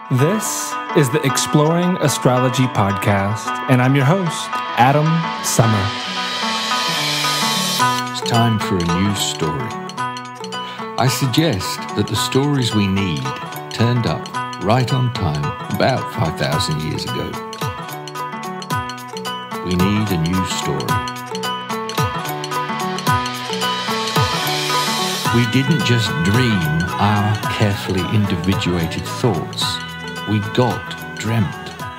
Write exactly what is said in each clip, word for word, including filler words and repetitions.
This is the Exploring Astrology podcast, and I'm your host, Adam Summer. It's time for a new story. I suggest that the stories we need turned up right on time about five thousand years ago. We need a new story. We didn't just dream our carefully individuated thoughts. We got dreamt.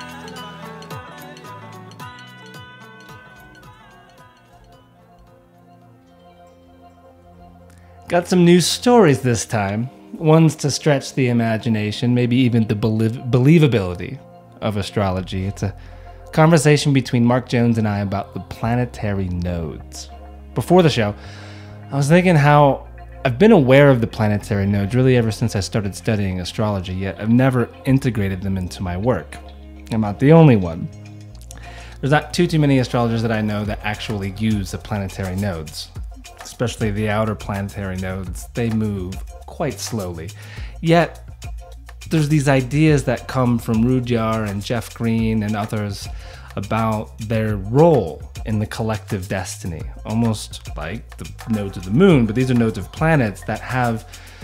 Got some new stories this time. Ones to stretch the imagination, maybe even the belie- believability of astrology. It's a conversation between Mark Jones and I about the planetary nodes. Before the show, I was thinking how I've been aware of the planetary nodes really ever since I started studying astrology, yet I've never integrated them into my work. I'm not the only one. There's not too too many astrologers that I know that actually use the planetary nodes, especially the outer planetary nodes. They move quite slowly. Yet, there's these ideas that come from Rudyard and Jeff Green and others about their role in the collective destiny, almost like the nodes of the moon, but these are nodes of planets that have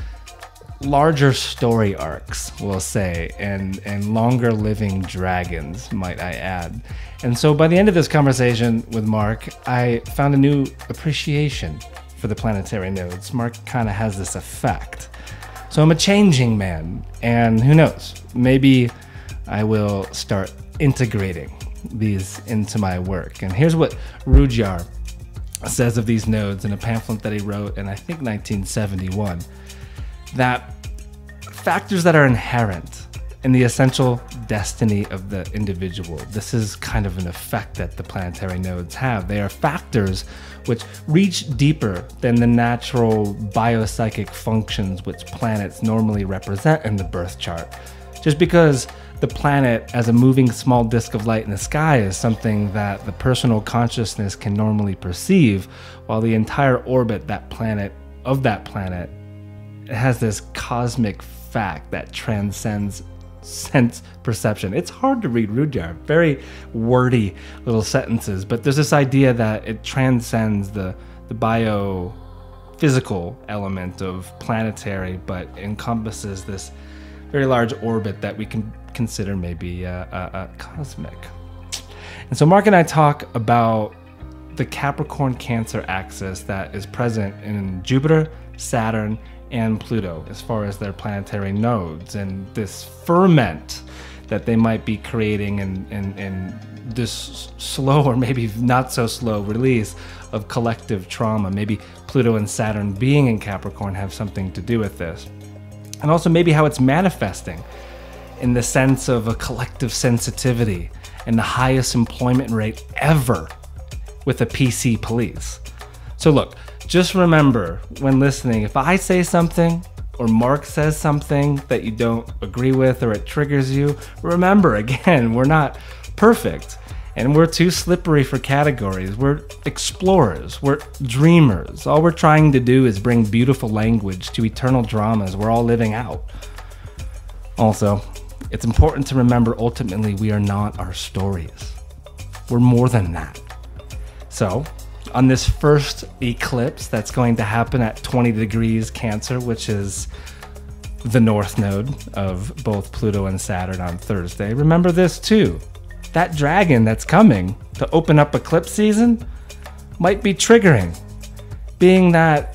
larger story arcs, we'll say, and, and longer living dragons, might I add. And so by the end of this conversation with Mark, I found a new appreciation for the planetary nodes. Mark kind of has this effect. So I'm a changing man, and who knows, maybe I will start integrating these into my work. And here's what Rudyard says of these nodes in a pamphlet that he wrote in, I think, nineteen seventy-one, that factors that are inherent in the essential destiny of the individual. This is kind of an effect that the planetary nodes have. They are factors which reach deeper than the natural biopsychic functions which planets normally represent in the birth chart. Just because the planet as a moving small disk of light in the sky is something that the personal consciousness can normally perceive, while the entire orbit that planet of that planet has this cosmic fact that transcends sense perception. It's hard to read Rudyard, very wordy little sentences, but there's this idea that it transcends the, the biophysical element of planetary, but encompasses this very large orbit that we can consider maybe uh, uh, uh, cosmic. And so Mark and I talk about the Capricorn-Cancer axis that is present in Jupiter, Saturn, and Pluto as far as their planetary nodes, and this ferment that they might be creating in, in, in this slow or maybe not so slow release of collective trauma. Maybe Pluto and Saturn being in Capricorn have something to do with this. And also maybe how it's manifesting in the sense of a collective sensitivity and the highest employment rate ever with the P C police. So look, just remember when listening, if I say something or Mark says something that you don't agree with or it triggers you, remember, again, we're not perfect and we're too slippery for categories. We're explorers, we're dreamers. All we're trying to do is bring beautiful language to eternal dramas we're all living out. Also, it's important to remember ultimately we are not our stories. We're more than that. So, on this first eclipse that's going to happen at twenty degrees Cancer, which is the north node of both Pluto and Saturn on Thursday, remember this too. That dragon that's coming to open up eclipse season might be triggering, being that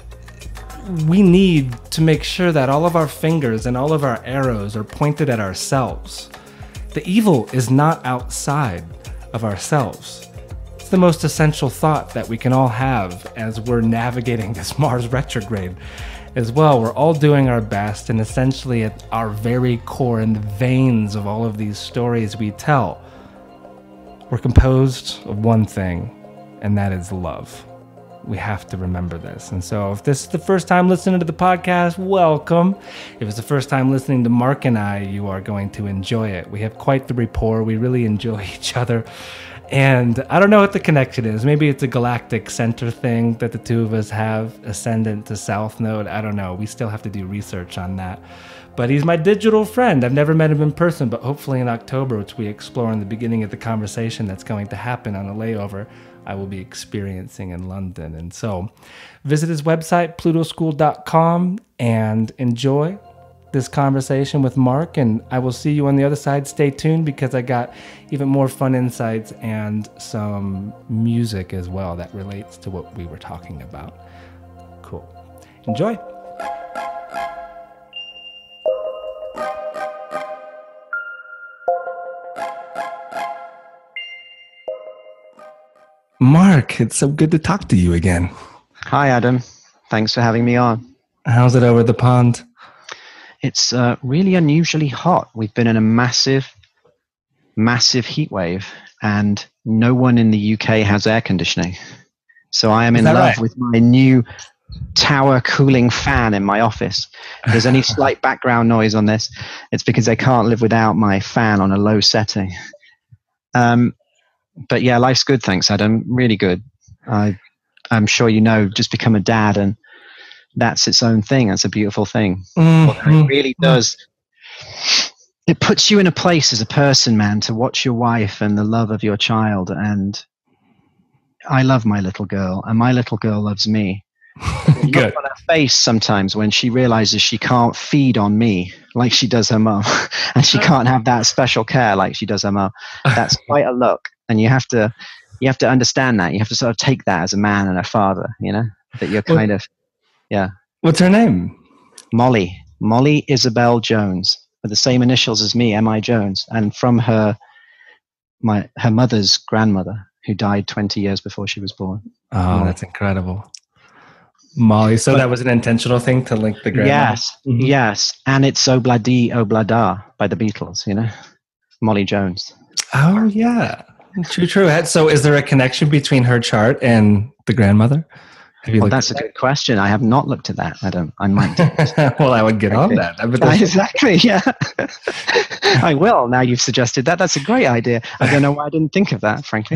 we need to make sure that all of our fingers and all of our arrows are pointed at ourselves. The evil is not outside of ourselves. It's the most essential thought that we can all have as we're navigating this Mars retrograde as well. We're all doing our best, and essentially at our very core, in the veins of all of these stories we tell, we're composed of one thing, and that is love. We have to remember this. And so if this is the first time listening to the podcast, welcome. If it's the first time listening to Mark and I, you are going to enjoy it. We have quite the rapport. We really enjoy each other. And I don't know what the connection is. Maybe it's a galactic center thing that the two of us have, ascendant to south node. I don't know. We still have to do research on that. but he's my digital friend. I've never met him in person, but hopefully in October, which we explore in the beginning of the conversation that's going to happen on a layover, I will be experiencing in London. And so visit his website, pluto school dot com, and enjoy this conversation with Mark. And I will see you on the other side. Stay tuned, because I got even more fun insights and some music as well that relates to what we were talking about. Cool. Enjoy. Mark, it's so good to talk to you again. Hi, Adam. Thanks for having me on. How's it over the pond? It's uh, really unusually hot. We've been in a massive, massive heat wave, and no one in the U K has air conditioning. So I am in love right? with my new tower cooling fan in my office. If there's any slight background noise on this, it's because I can't live without my fan on a low setting. Um, but yeah, life's good, thanks, Adam. Really good. I, I'm sure you know, just become a dad, and that's its own thing. That's a beautiful thing. Mm-hmm. It really does. It puts you in a place as a person, man, to watch your wife and the love of your child. And I love my little girl, and my little girl loves me. Good. Look on her face sometimes when she realizes she can't feed on me like she does her mom, and she can't have that special care like she does her mom. That's quite a look, and you have to, you have to understand that. You have to sort of take that as a man and a father. You know that you're kind of, yeah. What's her name? Molly. Molly Isabel Jones, with the same initials as me, M I Jones, and from her, my her mother's grandmother, who died twenty years before she was born. Oh, Molly. That's incredible. Molly. So but, that was an intentional thing to link the grandmother? Yes, mm-hmm. yes. And it's Obladi Oblada by the Beatles, you know? Molly Jones. Oh, yeah. True, true. So is there a connection between her chart and the grandmother? Have you well, that's a that? good question. I have not looked at that, Adam. I might. Well, I would get on that. Exactly, yeah. I will. Now you've suggested that. That's a great idea. I don't know why I didn't think of that, frankly.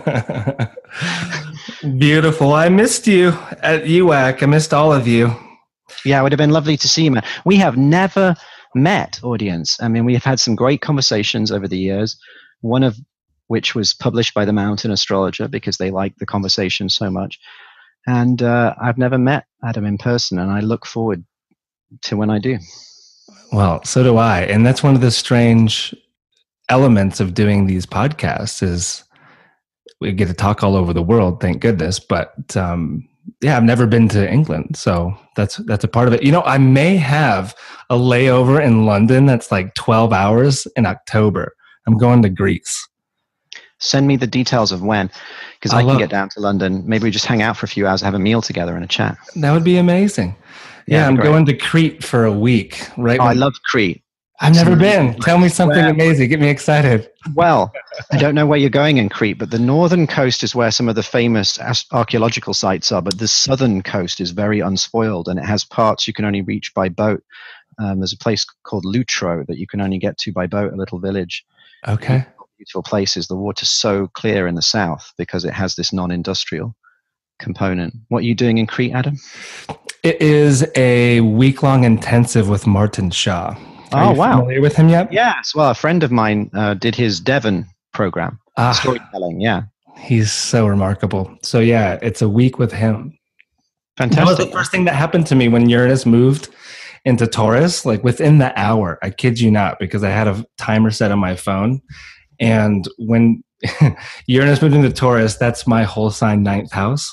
Beautiful. I missed you at U A C. I missed all of you. Yeah, it would have been lovely to see you, man. We have never met, audience. I mean, we have had some great conversations over the years, one of which was published by the Mountain Astrologer because they like the conversation so much. And uh, I've never met Adam in person, and I look forward to when I do. Well, so do I. And that's one of the strange elements of doing these podcasts is we get to talk all over the world, thank goodness. But um, yeah, I've never been to England. So that's that's a part of it. You know, I may have a layover in London that's like twelve hours in October. I'm going to Greece. Send me the details of when, because I, I can get down to London. Maybe we just hang out for a few hours, have a meal together and a chat. That would be amazing. Yeah, yeah I'm great. going to Crete for a week. Right? Oh, I love Crete. I've never been. Tell me something where, amazing. Get me excited. Well, I don't know where you're going in Crete, but the northern coast is where some of the famous archaeological sites are, but the southern coast is very unspoiled, and it has parts you can only reach by boat. Um, there's a place called Lutro that you can only get to by boat, a little village. Okay. Beautiful places. The water's so clear in the south because it has this non-industrial component. What are you doing in Crete, Adam? It is a week-long intensive with Martin Shaw. Are oh, you wow. familiar with him yet? Yes. Well, a friend of mine uh, did his Devon program. Ah, storytelling, yeah. He's so remarkable. So, yeah, it's a week with him. Fantastic. That was the first thing that happened to me when Uranus moved into Taurus. Like, within the hour, I kid you not, because I had a timer set on my phone. And when Uranus moved into Taurus, that's my whole sign ninth house.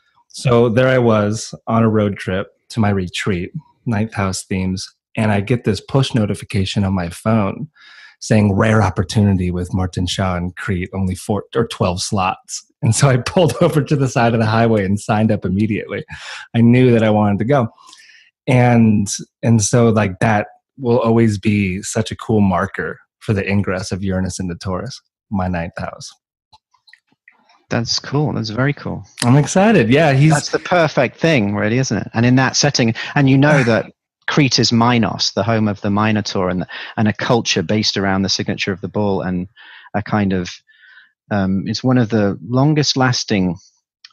So there I was on a road trip to my retreat, ninth house themes. And I get this push notification on my phone saying rare opportunity with Martin Shaw and Crete, only four or twelve slots. And so I pulled over to the side of the highway and signed up immediately. I knew that I wanted to go. And, and so like that will always be such a cool marker for the ingress of Uranus into Taurus, my ninth house. That's cool. That's very cool. I'm excited. Yeah, he's that's the perfect thing, really, isn't it? And in that setting, and you know that Crete is Minos, the home of the Minotaur, and and a culture based around the signature of the bull, and a kind of um, it's one of the longest-lasting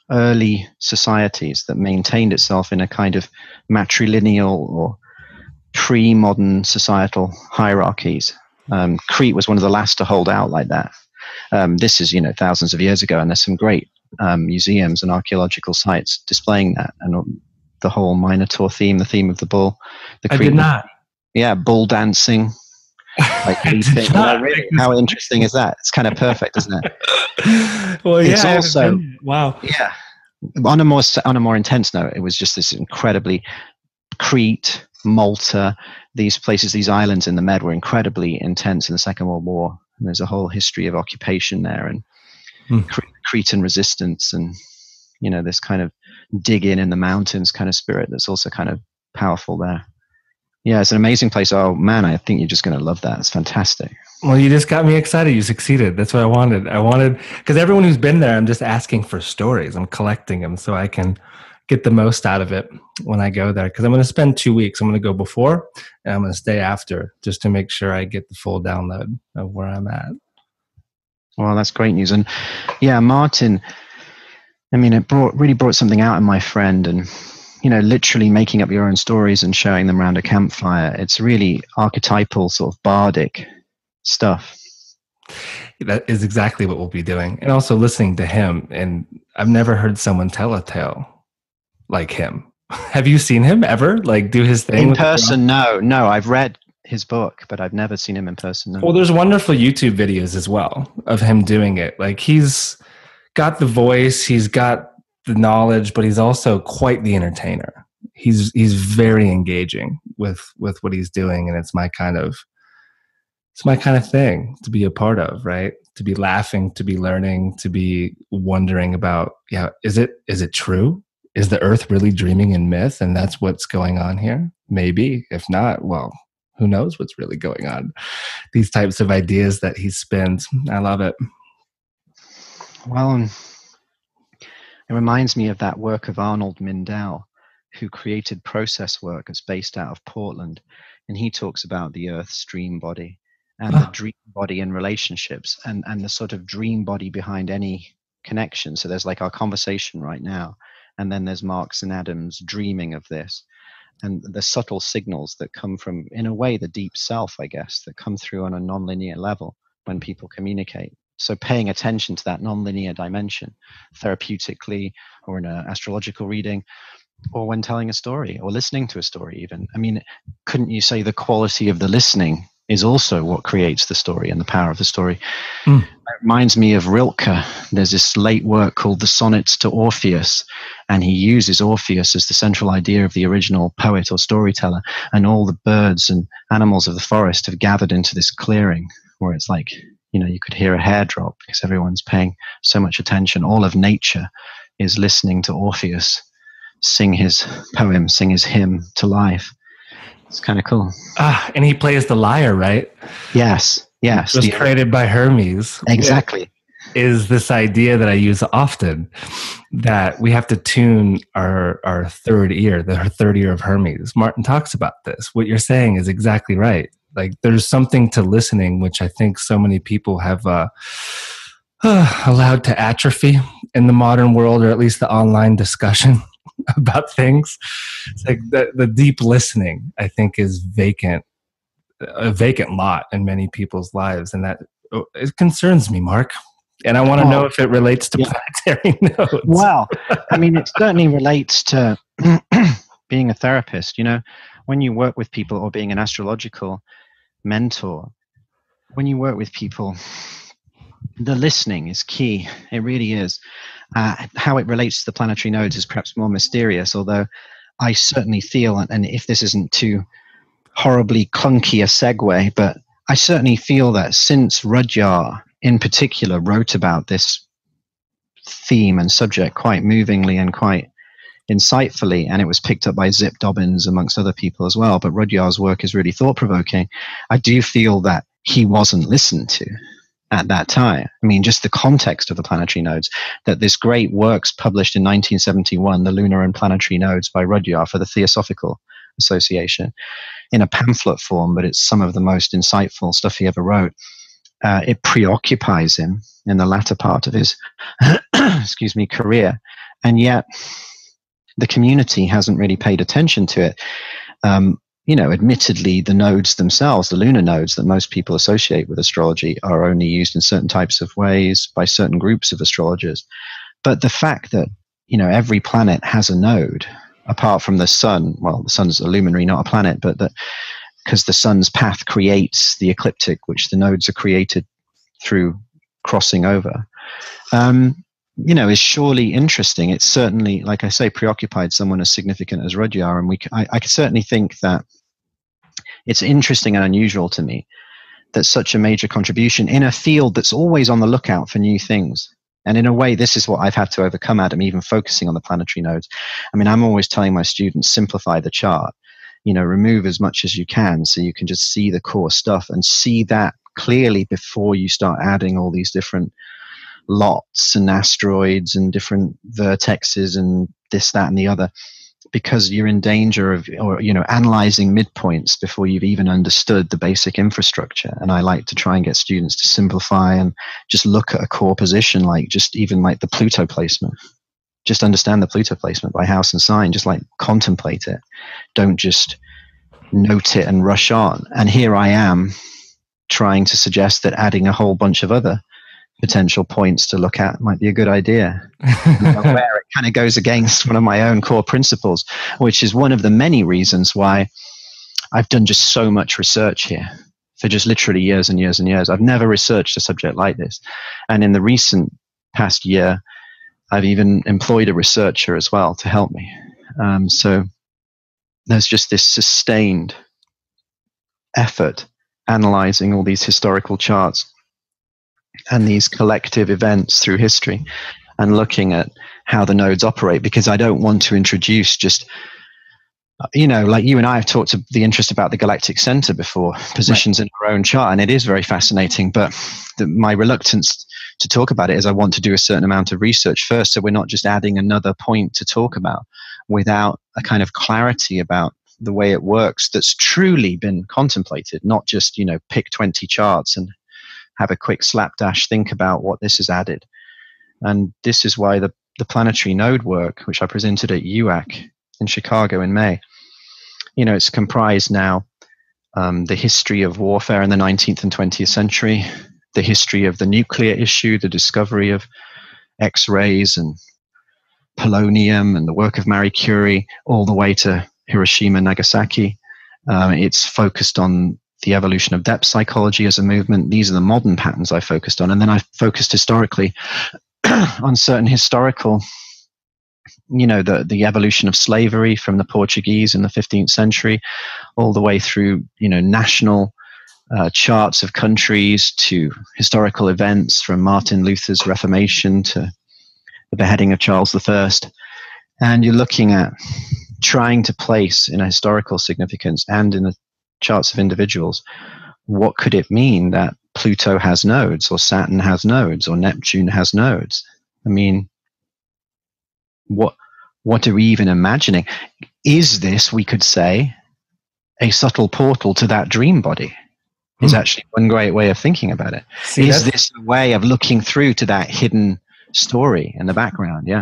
early societies that maintained itself in a kind of matrilineal or pre-modern societal hierarchies. Um, Crete was one of the last to hold out like that. Um, this is, you know, thousands of years ago, and there's some great um, museums and archaeological sites displaying that, and the whole Minotaur theme, the theme of the bull. The I Cretan, did not. Yeah, bull dancing. Like, I leaping. did You know, not really, make this- how interesting is that? It's kind of perfect, isn't it? Well, yeah. It's I haven't also- been yet. Wow. Yeah. On a more on a more intense note, it was just this incredibly Crete, Malta, these places, these islands in the Med were incredibly intense in the Second World War. And there's a whole history of occupation there, and Hmm. Cre- Cretan resistance, and you know, this kind of dig in in the mountains kind of spirit that's also kind of powerful there. Yeah, it's an amazing place. Oh man, I think you're just going to love that. It's fantastic. Well, you just got me excited. You succeeded. That's what I wanted. I wanted, because everyone who's been there, I'm just asking for stories. I'm collecting them so I can get the most out of it when I go there. Because I'm going to spend two weeks. I'm going to go before and I'm going to stay after, just to make sure I get the full download of where I'm at. Well, that's great news. And yeah, Martin, I mean, it brought really brought something out in my friend, and you know, literally making up your own stories and sharing them around a campfire. It's really archetypal, sort of bardic stuff. That is exactly what we'll be doing. And also listening to him. And I've never heard someone tell a tale like him. Have you seen him ever, like, do his thing In with the person? No, no. I've read his book, but I've never seen him in person. No. Well, there's wonderful YouTube videos as well of him doing it. Like, he's got the voice, he's got the knowledge, but he's also quite the entertainer. He's he's very engaging with with what he's doing, and it's my kind of it's my kind of thing to be a part of, right? To be laughing, to be learning, to be wondering about, yeah, is it is it true? Is the Earth really dreaming in myth, and that's what's going on here? Maybe. If not, well, who knows what's really going on? These types of ideas that he spins, I love it. Well, um, it reminds me of that work of Arnold Mindell, who created process work that's based out of Portland. And he talks about the Earth's dream body and Ah. the dream body in relationships, and, and the sort of dream body behind any connection. So there's like our conversation right now, and then there's Marx and Adams dreaming of this. And the subtle signals that come from, in a way, the deep self, I guess, that come through on a nonlinear level when people communicate. So paying attention to that nonlinear dimension, therapeutically, or in an astrological reading, or when telling a story, or listening to a story even. I mean, couldn't you say the quality of the listening is also what creates the story and the power of the story? Mm. It reminds me of Rilke. There's this late work called The Sonnets to Orpheus, and he uses Orpheus as the central idea of the original poet or storyteller, and all the birds and animals of the forest have gathered into this clearing where it's like, you know, you could hear a hair drop because everyone's paying so much attention. All of nature is listening to Orpheus sing his poem, sing his hymn to life. It's kind of cool. Ah, and he plays the lyre, right? Yes, yes. It was the- created by Hermes. exactly. Is this idea that I use often, that we have to tune our our third ear, the third ear of Hermes. Martin talks about this. What you're saying is exactly right. Like, there's something to listening, which I think so many people have uh, uh, allowed to atrophy in the modern world, or at least the online discussion about things. It's like the, the deep listening, I think, is vacant, a vacant lot in many people's lives. And that it concerns me, Mark. And I want to Oh, know if it relates to yeah. planetary nodes. Well, I mean, it certainly relates to being a therapist. You know, when you work with people, or being an astrological mentor, when you work with people, the listening is key. It really is. Uh, how it relates to the planetary nodes is perhaps more mysterious, although I certainly feel, and if this isn't too horribly clunky a segue, but I certainly feel that since Rudyard in particular wrote about this theme and subject quite movingly and quite insightfully, and it was picked up by Zip Dobbins amongst other people as well, but Rudyard's work is really thought-provoking, I do feel that he wasn't listened to at that time. I mean, just the context of the planetary nodes, that this great works published in nineteen seventy-one, The Lunar and Planetary Nodes by Rudyard for the Theosophical Association, in a pamphlet form, but it's some of the most insightful stuff he ever wrote. Uh, it preoccupies him in the latter part of his excuse me, career, and yet the community hasn't really paid attention to it. Um, you know, admittedly, the nodes themselves, the lunar nodes that most people associate with astrology, are only used in certain types of ways by certain groups of astrologers. But the fact that, you know, every planet has a node, apart from the sun, well, the sun's a luminary, not a planet, but that because the sun's path creates the ecliptic, which the nodes are created through crossing over, um, you know, is surely interesting. It's certainly, like I say, preoccupied someone as significant as Rudyard, and we, I, I certainly think that it's interesting and unusual to me that such a major contribution in a field that's always on the lookout for new things. And in a way, this is what I've had to overcome, Adam, even focusing on the planetary nodes. I mean, I'm always telling my students, simplify the chart, you know, remove as much as you can so you can just see the core stuff and see that clearly before you start adding all these different lots and asteroids and different vertexes and this, that, and the other, because you're in danger of, or, you know, analyzing midpoints before you've even understood the basic infrastructure. And I like to try and get students to simplify and just look at a core position, like just even like the Pluto placement. Just understand the Pluto placement by house and sign, just like contemplate it. Don't just note it and rush on. And here I am trying to suggest that adding a whole bunch of other potential points to look at might be a good idea. Where it kind of goes against one of my own core principles, which is one of the many reasons why I've done just so much research here for just literally years and years and years. I've never researched a subject like this. And in the recent past year, I've even employed a researcher as well to help me. Um, so there's just this sustained effort analyzing all these historical charts and these collective events through history and looking at how the nodes operate, because I don't want to introduce just, you know, like you and I have talked to the interest about the galactic center before, positions right in our own chart, and it is very fascinating. But the, my reluctance to talk about it is I want to do a certain amount of research first, so we're not just adding another point to talk about without a kind of clarity about the way it works that's truly been contemplated, not just, you know, pick twenty charts and have a quick slapdash think about what this has added. And this is why the, the planetary node work, which I presented at U A C in Chicago in May, you know, it's comprised now um, the history of warfare in the nineteenth and twentieth century, the history of the nuclear issue, the discovery of X-rays and polonium and the work of Marie Curie, all the way to Hiroshima, Nagasaki. Uh, it's focused on the evolution of depth psychology as a movement. These are the modern patterns I focused on. And then I focused historically on certain historical, you know, the, the evolution of slavery from the Portuguese in the fifteenth century, all the way through, you know, national uh, charts of countries to historical events from Martin Luther's Reformation to the beheading of Charles the First. And you're looking at trying to place in a historical significance and in the charts of individuals, what could it mean that Pluto has nodes, or Saturn has nodes, or Neptune has nodes? I mean, what what are we even imagining? Is this, we could say, a subtle portal to that dream body? Is hmm. actually one great way of thinking about it. See, is this a way of looking through to that hidden story in the background? Yeah.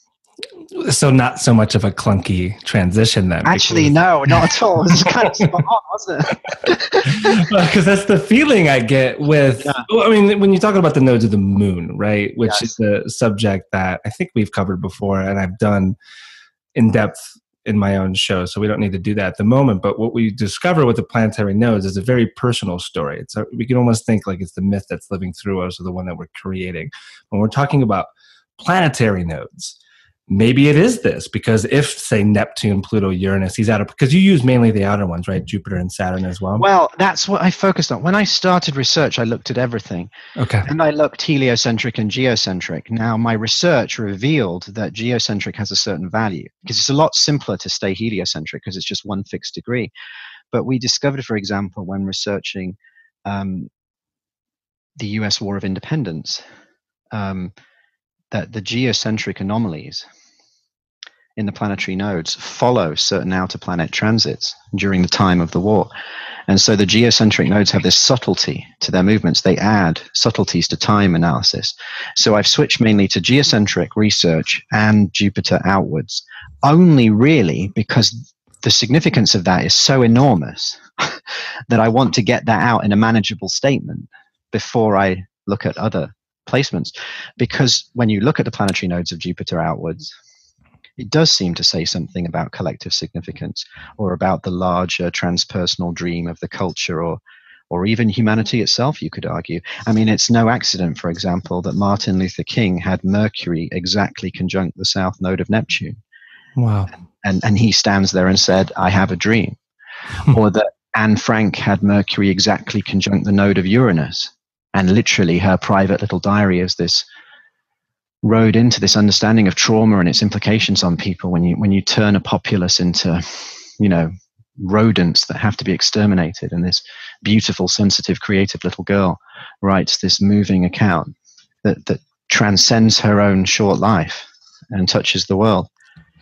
So not so much of a clunky transition then. Actually, because... no, not at all. It was kind of spot on, wasn't it? Because that's the feeling I get with, yeah. well, I mean, when you're talking about the nodes of the moon, right? Which yes. is a subject that I think we've covered before and I've done in depth in my own show. So we don't need to do that at the moment. But what we discover with the planetary nodes is a very personal story. It's a, we can almost think like it's the myth that's living through us or the one that we're creating. When we're talking about planetary nodes, maybe it is this, because if, say, Neptune, Pluto, Uranus, he's out of, because you use mainly the outer ones, right? Jupiter and Saturn as well. Well, that's what I focused on. When I started research, I looked at everything. Okay. And I looked heliocentric and geocentric. Now, my research revealed that geocentric has a certain value, because it's a lot simpler to stay heliocentric because it's just one fixed degree. But we discovered, for example, when researching um, the U S War of Independence, um, that the geocentric anomalies in the planetary nodes follow certain outer planet transits during the time of the war. And so the geocentric nodes have this subtlety to their movements. They add subtleties to time analysis. So I've switched mainly to geocentric research and Jupiter outwards, only really because the significance of that is so enormous that I want to get that out in a manageable statement before I look at other placements. Because when you look at the planetary nodes of Jupiter outwards, it does seem to say something about collective significance, or about the larger transpersonal dream of the culture, or or even humanity itself, you could argue. I mean, it's no accident, for example, that Martin Luther King had Mercury exactly conjunct the south node of Neptune. Wow. And, and he stands there and said, I have a dream. Or that Anne Frank had Mercury exactly conjunct the node of Uranus. And literally her private little diary is this road into this understanding of trauma and its implications on people when you when you turn a populace into, you know, rodents that have to be exterminated. And this beautiful, sensitive, creative little girl writes this moving account that, that transcends her own short life and touches the world.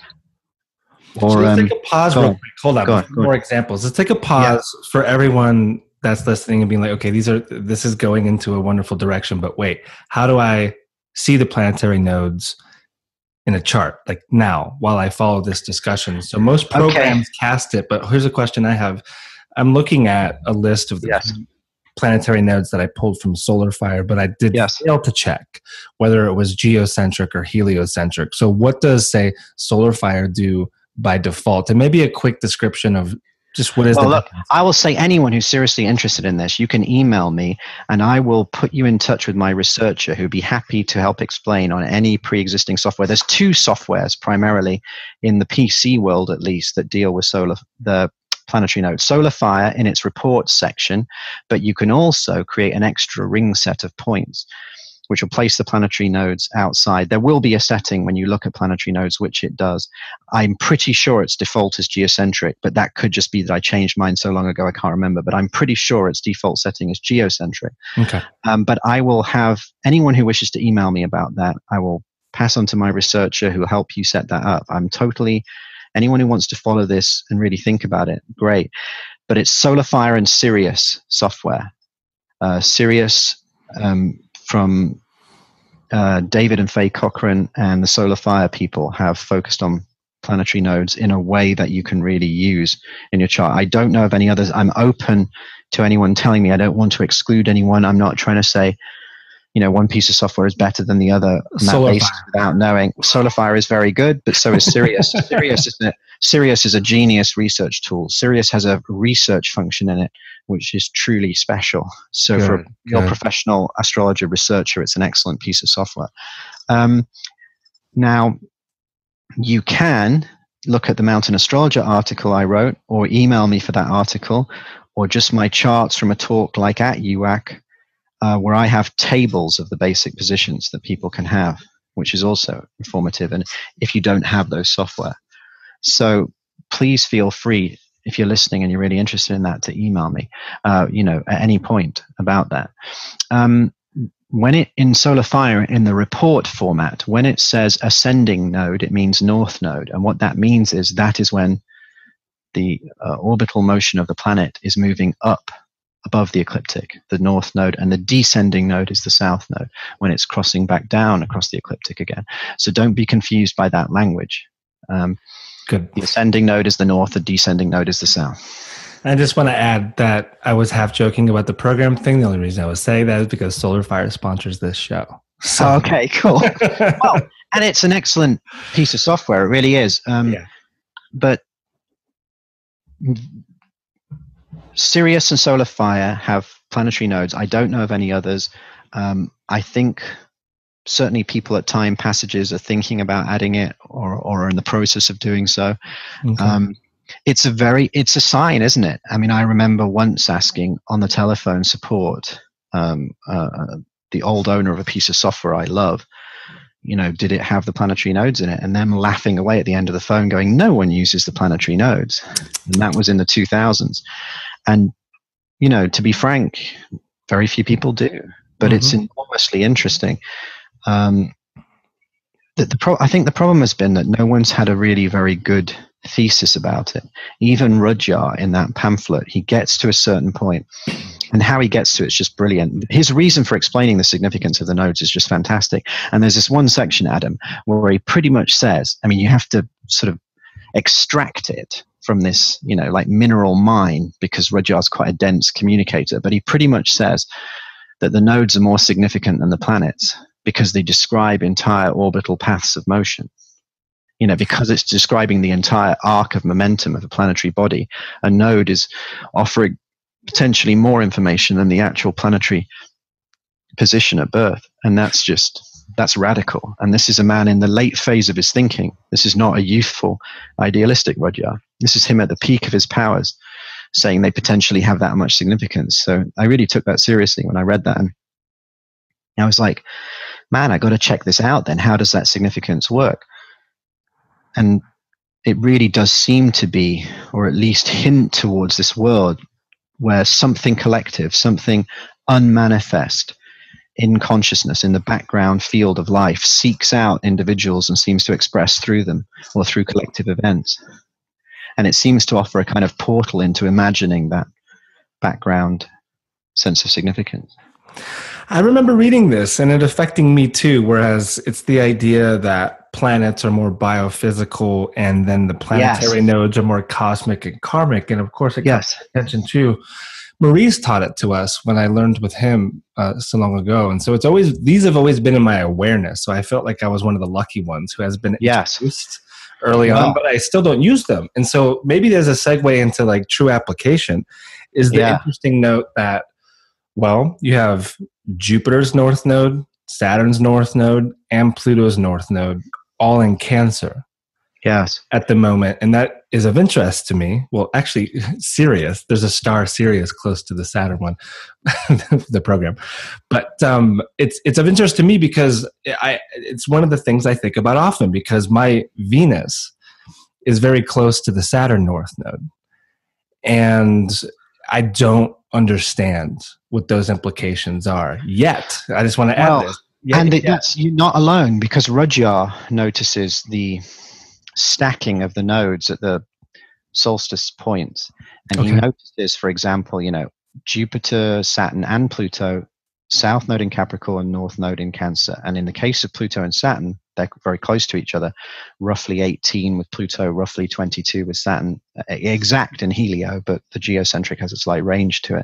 Or, so let's um, take a pause real quick. Hold on. go on, go More on. examples. Let's take a pause yeah. for everyone that's listening and being like, okay, these are this is going into a wonderful direction, but wait, how do I see the planetary nodes in a chart, like now, while I follow this discussion? So most programs okay. cast it, but here's a question I have. I'm looking at a list of the yes. planetary nodes that I pulled from SolarFire, but I did yes. fail to check whether it was geocentric or heliocentric. So what does, say, SolarFire do by default? And maybe a quick description of just what is well, the look, I will say anyone who's seriously interested in this, you can email me and I will put you in touch with my researcher who'd be happy to help explain on any pre-existing software. There's two softwares primarily in the P C world, at least, that deal with solar, the planetary nodes. SolarFire in its reports section, but you can also create an extra ring set of points which will place the planetary nodes outside. There will be a setting when you look at planetary nodes, which it does. I'm pretty sure its default is geocentric, but that could just be that I changed mine so long ago I can't remember. But I'm pretty sure its default setting is geocentric. Okay. Um, but I will have anyone who wishes to email me about that, I will pass on to my researcher who will help you set that up. I'm totally, anyone who wants to follow this and really think about it, great. But it's SolarFire and Sirius software. Uh, Sirius, um, from uh, David and Faye Cochran and the SolarFire people have focused on planetary nodes in a way that you can really use in your chart. I don't know of any others. I'm open to anyone telling me. I don't want to exclude anyone. I'm not trying to say, you know, one piece of software is better than the other on that basis without knowing. SolarFire is very good, but so is Sirius. Sirius is a, Sirius is a genius research tool. Sirius has a research function in it, which is truly special. So good, for your good. professional astrologer researcher, it's an excellent piece of software. Um, now, you can look at the Mountain Astrologer article I wrote, or email me for that article, or just my charts from a talk like at U A C, uh, where I have tables of the basic positions that people can have, which is also informative, and if you don't have those software. So please feel free, if you're listening and you're really interested in that, to email me, uh, you know, at any point about that. Um, when it, in SolarFire, in the report format, when it says ascending node, it means north node. And what that means is that is when the uh, orbital motion of the planet is moving up above the ecliptic, the north node, and the descending node is the south node when it's crossing back down across the ecliptic again. So don't be confused by that language. Um, Good. The ascending node is the north, the descending node is the south. I just want to add that I was half joking about the program thing. The only reason I was saying that is because SolarFire sponsors this show. So. Okay, cool. Well, and it's an excellent piece of software. It really is. Um, yeah. But Sirius and SolarFire have planetary nodes. I don't know of any others. Um, I think certainly people at Time Passages are thinking about adding it, or, or are in the process of doing so. Okay. Um, it's a very, it's a sign, isn't it? I mean, I remember once asking on the telephone support, um, uh, the old owner of a piece of software I love, you know, did it have the planetary nodes in it? And them laughing away at the end of the phone going, no one uses the planetary nodes. And that was in the two thousands. And, you know, to be frank, very few people do, but mm-hmm. it's enormously interesting. Um, the, the pro- I think the problem has been that no one's had a really very good thesis about it. Even Rudyard in that pamphlet, he gets to a certain point, and how he gets to it's just brilliant. His reason for explaining the significance of the nodes is just fantastic. And there's this one section, Adam, where he pretty much says, I mean, you have to sort of extract it from this, you know, like mineral mine, because Rudyard's quite a dense communicator, but he pretty much says that the nodes are more significant than the planets because they describe entire orbital paths of motion. You know, because it's describing the entire arc of momentum of a planetary body, a node is offering potentially more information than the actual planetary position at birth. And that's just, that's radical. And this is a man in the late phase of his thinking. This is not a youthful, idealistic Rudyard. This is him at the peak of his powers, saying they potentially have that much significance. So I really took that seriously when I read that. And I was like, man, I got to check this out then. How does that significance work? And it really does seem to be, or at least hint towards this world where something collective, something unmanifest in consciousness, in the background field of life, seeks out individuals and seems to express through them or through collective events. And it seems to offer a kind of portal into imagining that background sense of significance. I remember reading this and it affecting me too, whereas it's the idea that planets are more biophysical and then the planetary yes. nodes are more cosmic and karmic. And of course, it yes. got attention too. Maurice taught it to us when I learned with him uh, so long ago. And so it's always, these have always been in my awareness. So I felt like I was one of the lucky ones who has been yes. introduced early wow. on, but I still don't use them. And so maybe there's a segue into like true application is the yeah. interesting note that, well, you have Jupiter's north node, Saturn's north node, and Pluto's north node all in Cancer. Yes. At the moment. And that is of interest to me. Well, actually, Sirius. There's a star Sirius close to the Saturn one, the program. But um, it's it's of interest to me because I it's one of the things I think about often because my Venus is very close to the Saturn north node. And I don't understand what those implications are yet. I just want to add well, this. Yet, and it, yet. that's, you're not alone because Rudyard notices the stacking of the nodes at the solstice points. And okay. he notices, for example, you know, Jupiter, Saturn, and Pluto, south node in Capricorn, north node in Cancer. And in the case of Pluto and Saturn, they're very close to each other, roughly eighteen with Pluto, roughly twenty-two with Saturn, exact in helio, but the geocentric has a slight range to it.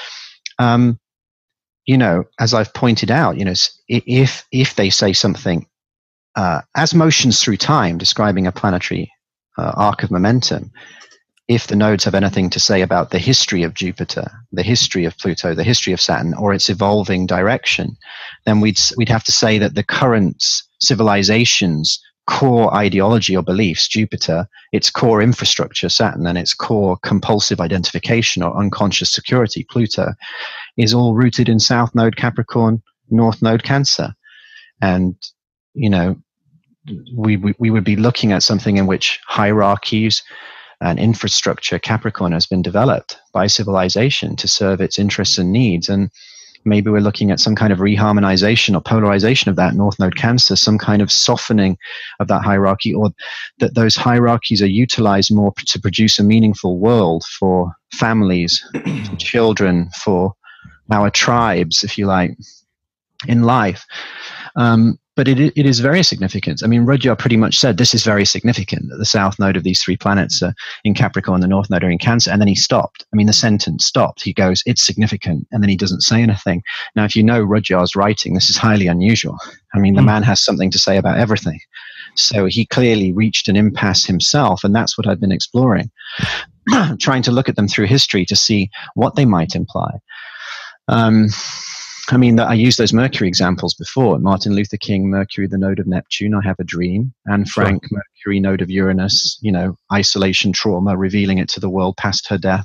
Um, you know, as I've pointed out, you know, if if they say something uh, as motions through time, describing a planetary uh, arc of momentum, if the nodes have anything to say about the history of Jupiter, the history of Pluto, the history of Saturn, or its evolving direction, then we'd we'd have to say that the current civilization's core ideology or beliefs, Jupiter, its core infrastructure, Saturn, and its core compulsive identification or unconscious security, Pluto, is all rooted in South Node Capricorn, North Node Cancer. And, you know, we, we, we would be looking at something in which hierarchies and infrastructure, Capricorn, has been developed by civilization to serve its interests and needs. And maybe we're looking at some kind of reharmonization or polarization of that North Node Cancer, some kind of softening of that hierarchy, or that those hierarchies are utilized more to produce a meaningful world for families, for children, for our tribes, if you like, in life. Um, but it, it is very significant. I mean, Rudyard pretty much said this is very significant, that the south node of these three planets are in Capricorn, the north node are in Cancer, and then he stopped. I mean, the sentence stopped. He goes, it's significant, and then he doesn't say anything. Now, if you know Rudyard's writing, this is highly unusual. I mean, the mm. man has something to say about everything. So he clearly reached an impasse himself, and that's what I've been exploring, trying to look at them through history to see what they might imply. Um, I mean, I used those Mercury examples before. Martin Luther King, Mercury, the node of Neptune, I have a dream. Anne Frank, sure. Mercury, node of Uranus, you know, isolation, trauma, revealing it to the world past her death.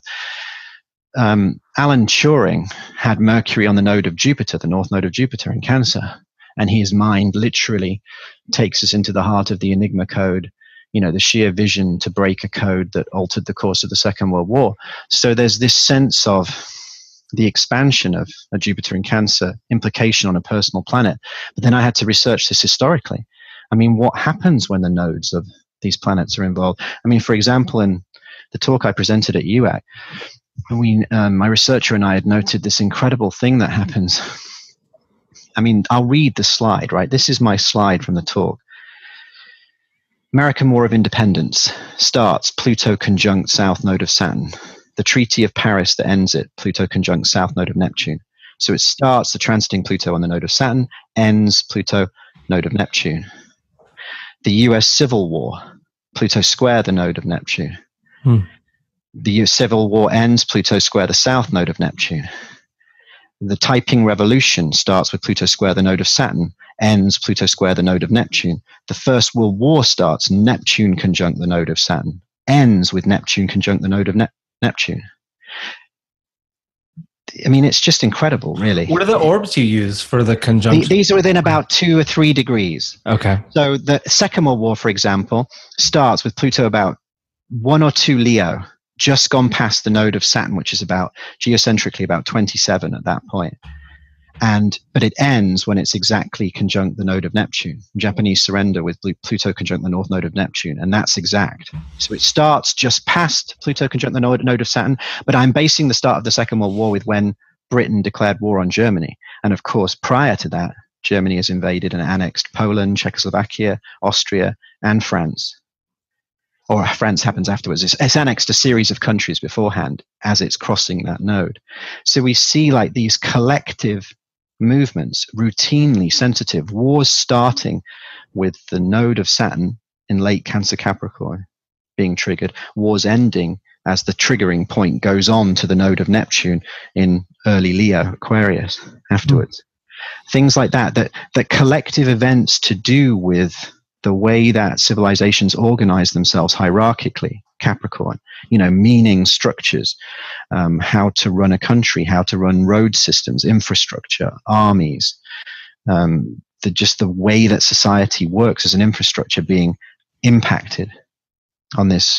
Um, Alan Turing had Mercury on the node of Jupiter, the north node of Jupiter in Cancer. And his mind literally takes us into the heart of the Enigma code, you know, the sheer vision to break a code that altered the course of the Second World War. So there's this sense of the expansion of a Jupiter in Cancer implication on a personal planet. But then I had to research this historically. I mean, what happens when the nodes of these planets are involved? I mean, for example, in the talk I presented at U A C, we, um, my researcher and I had noted this incredible thing that happens. I mean, I'll read the slide, right? This is my slide from the talk. American War of Independence starts Pluto conjunct south node of Saturn. The Treaty of Paris that ends it, Pluto conjunct south node of Neptune. So it starts the transiting Pluto on the node of Saturn, ends Pluto node of Neptune. The U S Civil War, Pluto square the node of Neptune. Hmm. The U S Civil War ends, Pluto square the south node of Neptune. The Taiping Revolution starts with Pluto square the node of Saturn, ends Pluto square the node of Neptune. The First World War starts Neptune conjunct the node of Saturn, ends with Neptune conjunct the node of ne- Neptune. I mean, it's just incredible, really. What are the orbs you use for the conjunction? The, these are within about two or three degrees. Okay. So the Second World War, for example, starts with Pluto about one or two Leo, just gone past the node of Saturn, which is about geocentrically about twenty-seven at that point. And but it ends when it's exactly conjunct the node of Neptune. Japanese surrender with Pluto conjunct the north node of Neptune, and that's exact. So it starts just past Pluto conjunct the node, node of Saturn, but I'm basing the start of the Second World War with when Britain declared war on Germany. And of course, prior to that, Germany has invaded and annexed Poland, Czechoslovakia, Austria, and France. Or France happens afterwards. It's, it's annexed a series of countries beforehand as it's crossing that node. So we see like these collective movements, routinely sensitive, wars starting with the node of Saturn in late Cancer Capricorn being triggered, wars ending as the triggering point goes on to the node of Neptune in early Leo Aquarius afterwards. Mm. Things like that, that, that collective events to do with the way that civilizations organize themselves hierarchically, Capricorn, you know, meaning structures, um, how to run a country, how to run road systems, infrastructure, armies, um, the, just the way that society works as an infrastructure being impacted on this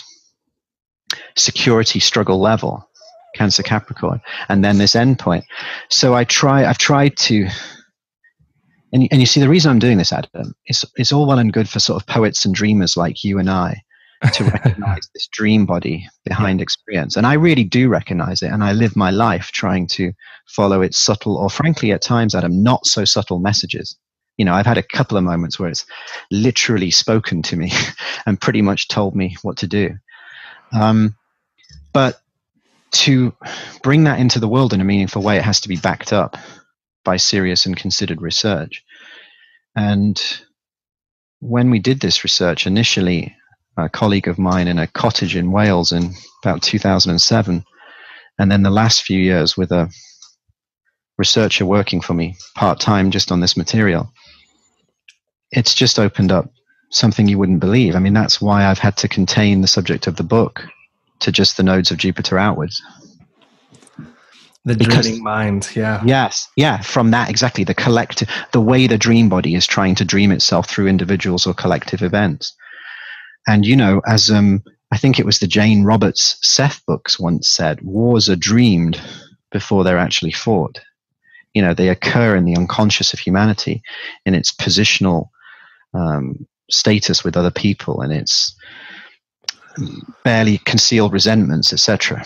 security struggle level, Cancer Capricorn, and then this endpoint. So I try, I've tried to, And, and you see, the reason I'm doing this, Adam, is it's all well and good for sort of poets and dreamers like you and I to recognize this dream body behind experience. And I really do recognize it. And I live my life trying to follow its subtle, or frankly, at times, Adam, not so subtle messages. You know, I've had a couple of moments where it's literally spoken to me and pretty much told me what to do. Um, but to bring that into the world in a meaningful way, it has to be backed up by serious and considered research. And when we did this research initially, a colleague of mine in a cottage in Wales in about two thousand seven, and then the last few years with a researcher working for me part-time just on this material, it's just opened up something you wouldn't believe. I mean, that's why I've had to contain the subject of the book to just the nodes of Jupiter outwards. The Because, dreaming mind, yeah. Yes, yeah, from that, exactly, the collective, the way the dream body is trying to dream itself through individuals or collective events. And, you know, as um, I think it was the Jane Roberts Seth books once said, wars are dreamed before they're actually fought. You know, they occur in the unconscious of humanity, in its positional um, status with other people, and its barely concealed resentments, et cetera.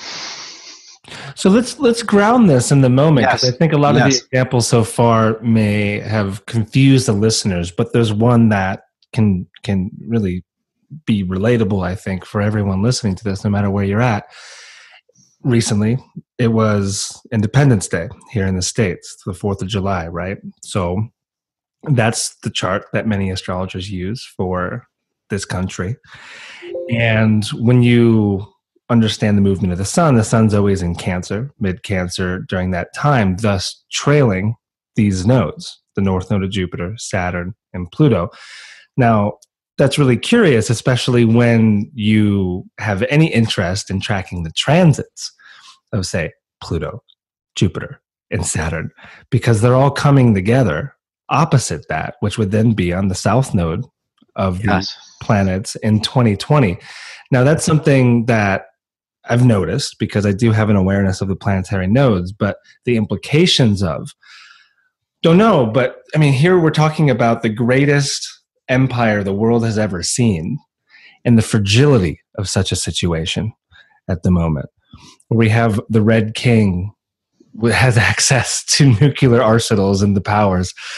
So let's let's ground this in the moment, because Yes. I think a lot Yes. of the examples so far may have confused the listeners, but there's one that can can really be relatable, I think, for everyone listening to this, no matter where you're at. Recently, it was Independence Day here in the States, the fourth of July, right? So that's the chart that many astrologers use for this country. And when you understand the movement of the sun, the sun's always in Cancer, mid-Cancer during that time, thus trailing these nodes, the north node of Jupiter, Saturn, and Pluto. Now, that's really curious, especially when you have any interest in tracking the transits of, say, Pluto, Jupiter, and Saturn, because they're all coming together opposite that, which would then be on the south node of Yes. the planets in twenty twenty. Now, that's something that I've noticed because I do have an awareness of the planetary nodes, but the implications of, don't know, but I mean, here we're talking about the greatest empire the world has ever seen and the fragility of such a situation at the moment. We have the Red King who has access to nuclear arsenals and the powers.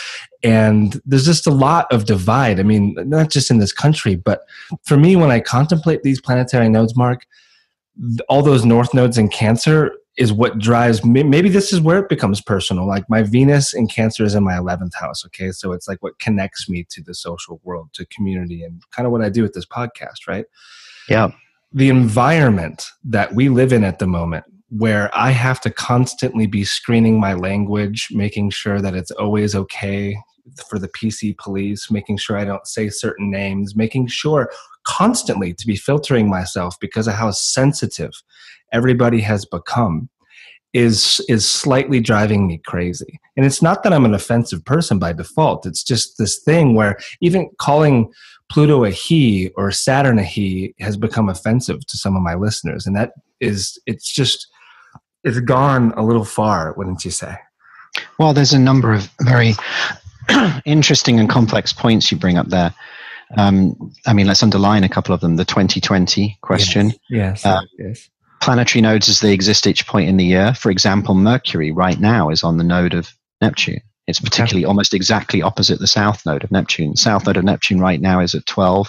And there's just a lot of divide. I mean, not just in this country, but for me, when I contemplate these planetary nodes, Mark, all those north nodes in Cancer is what drives me. Maybe this is where it becomes personal. Like my Venus in Cancer is in my eleventh house. Okay. So it's like what connects me to the social world, to community, and kind of what I do with this podcast, right? Yeah. The environment that we live in at the moment, where I have to constantly be screening my language, making sure that it's always okay for the P C police, making sure I don't say certain names, making sure constantly to be filtering myself because of how sensitive everybody has become is is slightly driving me crazy. And it's not that I'm an offensive person by default. It's just this thing where even calling Pluto a he or Saturn a he has become offensive to some of my listeners. And that is, it's just, it's gone a little far, wouldn't you say? Well, there's a number of very interesting and complex points you bring up there. Um, I mean, let's underline a couple of them. The twenty twenty question. Yes. Yes. Uh, yes. Planetary nodes as they exist each point in the year. For example, Mercury right now is on the node of Neptune. It's particularly okay. almost exactly opposite the south node of Neptune. The south node of Neptune right now is at twelve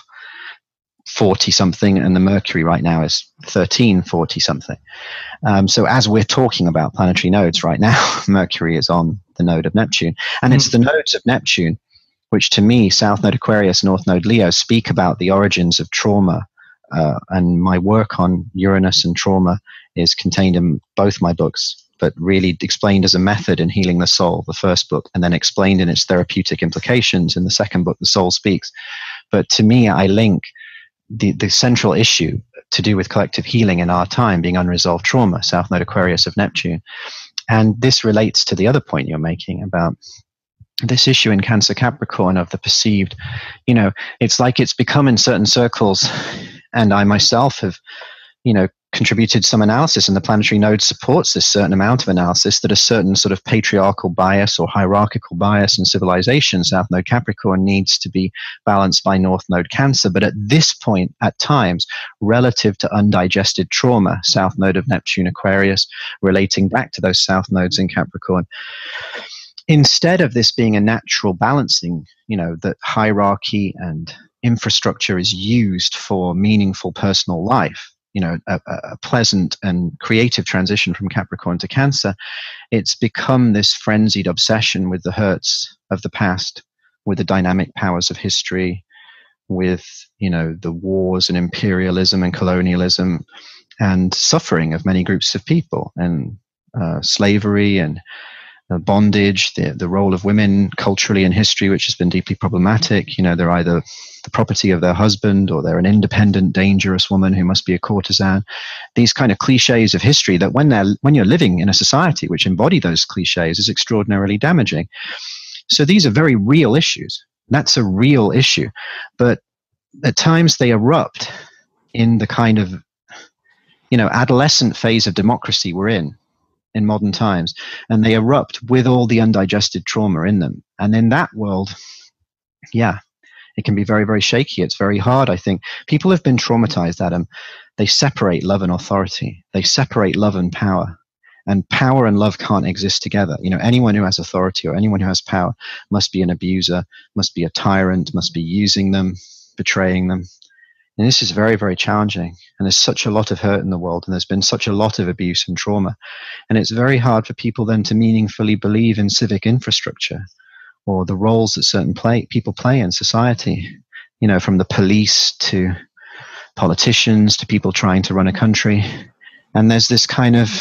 forty something, and the Mercury right now is thirteen forty something. Um, so as we're talking about planetary nodes right now, Mercury is on the node of Neptune. And mm. it's the nodes of Neptune, which to me, South Node Aquarius, North Node Leo, speak about the origins of trauma. Uh, and my work on Uranus and trauma is contained in both my books, but really explained as a method in healing the soul, the first book, and then explained in its therapeutic implications in the second book, The Soul Speaks. But to me, I link the, the central issue to do with collective healing in our time being unresolved trauma, South Node Aquarius of Neptune. And this relates to the other point you're making about this issue in Cancer Capricorn of the perceived, you know, it's like it's become in certain circles, and I myself have, you know, contributed some analysis, and the planetary node supports this certain amount of analysis, that a certain sort of patriarchal bias or hierarchical bias in civilization, South Node Capricorn, needs to be balanced by North Node Cancer. But at this point, at times, relative to undigested trauma, South Node of Neptune Aquarius, relating back to those South Nodes in Capricorn, instead of this being a natural balancing, you know, that hierarchy and infrastructure is used for meaningful personal life, you know, a, a pleasant and creative transition from Capricorn to Cancer, it's become this frenzied obsession with the hurts of the past, with the dynamic powers of history, with, you know, the wars and imperialism and colonialism and suffering of many groups of people, and uh, slavery and uh, bondage, the, the role of women culturally in history, which has been deeply problematic. You know, they're either the property of their husband, or they're an independent, dangerous woman who must be a courtesan. These kind of cliches of history that when they're when you're living in a society which embody those cliches is extraordinarily damaging. So these are very real issues. That's a real issue. But at times they erupt in the kind of, you know, adolescent phase of democracy we're in, in modern times. And they erupt with all the undigested trauma in them. And in that world, yeah, it can be very, very shaky. It's very hard, I think. People have been traumatized, Adam. They separate love and authority. They separate love and power. And power and love can't exist together. You know, anyone who has authority or anyone who has power must be an abuser, must be a tyrant, must be using them, betraying them. And this is very, very challenging. And there's such a lot of hurt in the world, and there's been such a lot of abuse and trauma. And it's very hard for people then to meaningfully believe in civic infrastructure, or the roles that certain play, people play in society, you know, from the police to politicians to people trying to run a country. And there's this kind of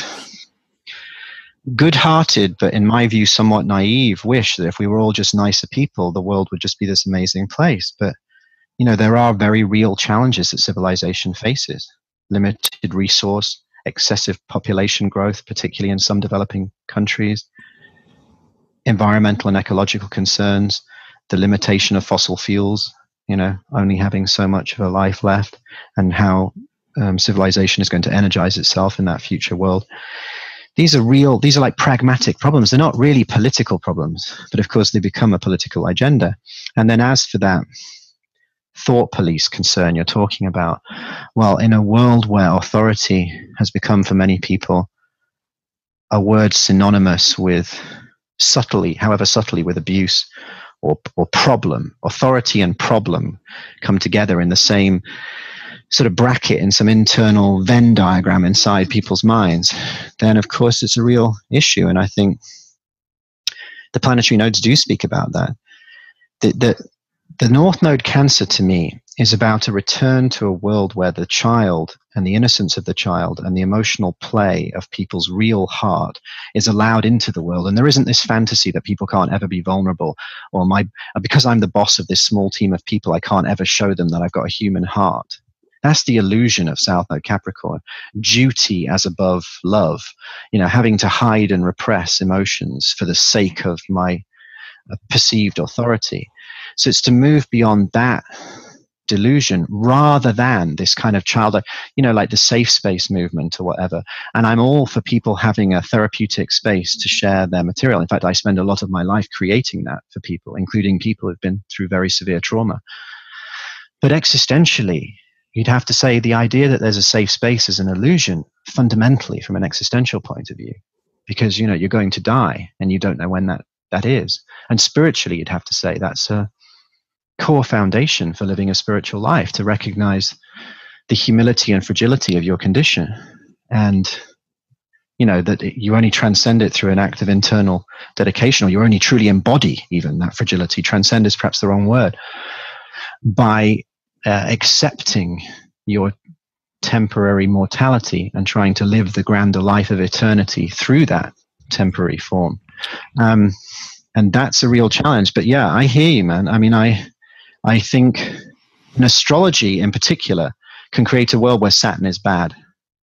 good-hearted, but in my view, somewhat naive wish that if we were all just nicer people, the world would just be this amazing place. But, you know, there are very real challenges that civilization faces. Limited resource, excessive population growth, particularly in some developing countries, environmental and ecological concerns, the limitation of fossil fuels, you know, only having so much of a life left, and how um, civilization is going to energize itself in that future world. These are real, these are like pragmatic problems. They're not really political problems, but of course they become a political agenda. And then as for that thought police concern you're talking about, well, in a world where authority has become for many people a word synonymous with subtly, however subtly, with abuse or, or problem, authority and problem come together in the same sort of bracket, in some internal Venn diagram inside people's minds, then of course it's a real issue. And I think the planetary nodes do speak about that. The, the, the North Node Cancer, to me, is about a return to a world where the child and the innocence of the child and the emotional play of people's real heart is allowed into the world. And there isn't this fantasy that people can't ever be vulnerable, or my, because I'm the boss of this small team of people, I can't ever show them that I've got a human heart. That's the illusion of South Node Capricorn. Duty as above love, you know, having to hide and repress emotions for the sake of my uh, perceived authority. So it's to move beyond that delusion rather than this kind of child, you know, like the safe space movement or whatever. And I'm all for people having a therapeutic space to share their material. In fact, I spend a lot of my life creating that for people, including people who've been through very severe trauma. But existentially, you'd have to say the idea that there's a safe space is an illusion, fundamentally, from an existential point of view, because, you know, you're going to die and you don't know when that, that is. And spiritually, you'd have to say that's a core foundation for living a spiritual life, to recognize the humility and fragility of your condition, and, you know, that you only transcend it through an act of internal dedication, or you only truly embody even that fragility. Transcend is perhaps the wrong word. By uh, accepting your temporary mortality and trying to live the grander life of eternity through that temporary form. Um, and that's a real challenge. But yeah, I hear you, man. I mean, I, I think an astrology in particular can create a world where Saturn is bad.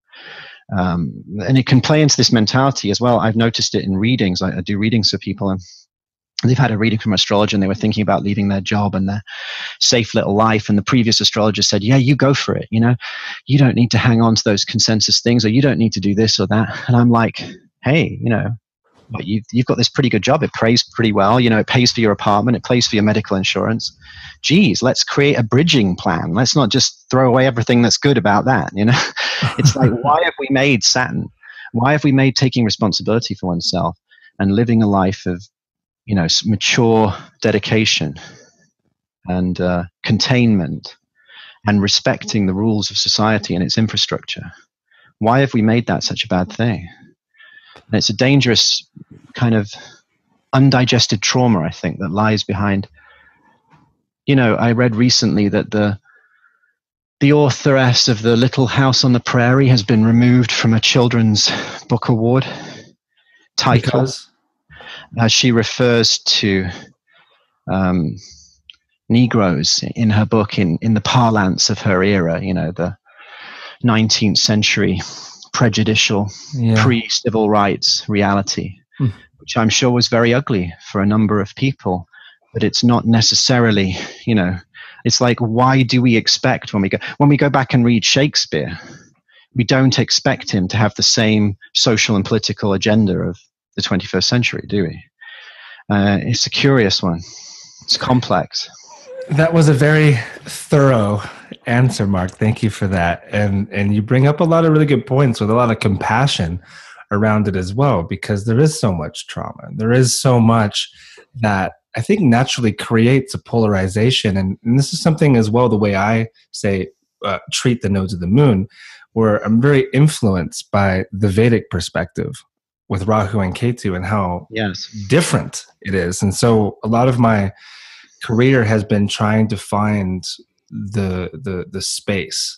Um, and it can play into this mentality as well. I've noticed it in readings. I, I do readings for people, and they've had a reading from an astrologer and they were thinking about leaving their job and their safe little life. And the previous astrologer said, yeah, you go for it. You know, you don't need to hang on to those consensus things, or you don't need to do this or that. And I'm like, hey, you know, but you've, you've got this pretty good job. It pays pretty well. You know, it pays for your apartment. It pays for your medical insurance. Geez, let's create a bridging plan. Let's not just throw away everything that's good about that. You know, it's like, why have we made Saturn? Why have we made taking responsibility for oneself and living a life of, you know, mature dedication and uh, containment and respecting the rules of society and its infrastructure? Why have we made that such a bad thing? And it's a dangerous kind of undigested trauma, I think, that lies behind. You know, I read recently that the the authoress of The Little House on the Prairie has been removed from a children's book award title. Because? Uh, she refers to um, Negroes in her book in, in the parlance of her era, you know, the nineteenth century prejudicial, yeah. pre-civil rights reality, mm. which I'm sure was very ugly for a number of people. But it's not necessarily, you know, it's like, why do we expect when we go, when we go back and read Shakespeare, we don't expect him to have the same social and political agenda of the twenty-first century, do we? Uh, it's a curious one. It's complex. That was a very thorough answer, Mark. Thank you for that. And and you bring up a lot of really good points with a lot of compassion around it as well, because there is so much trauma. There is so much that I think naturally creates a polarization. And, and this is something as well, the way I say, uh, treat the nodes of the moon, where I'm very influenced by the Vedic perspective with Rahu and Ketu and how yes. different it is. And so a lot of my career has been trying to find the the the space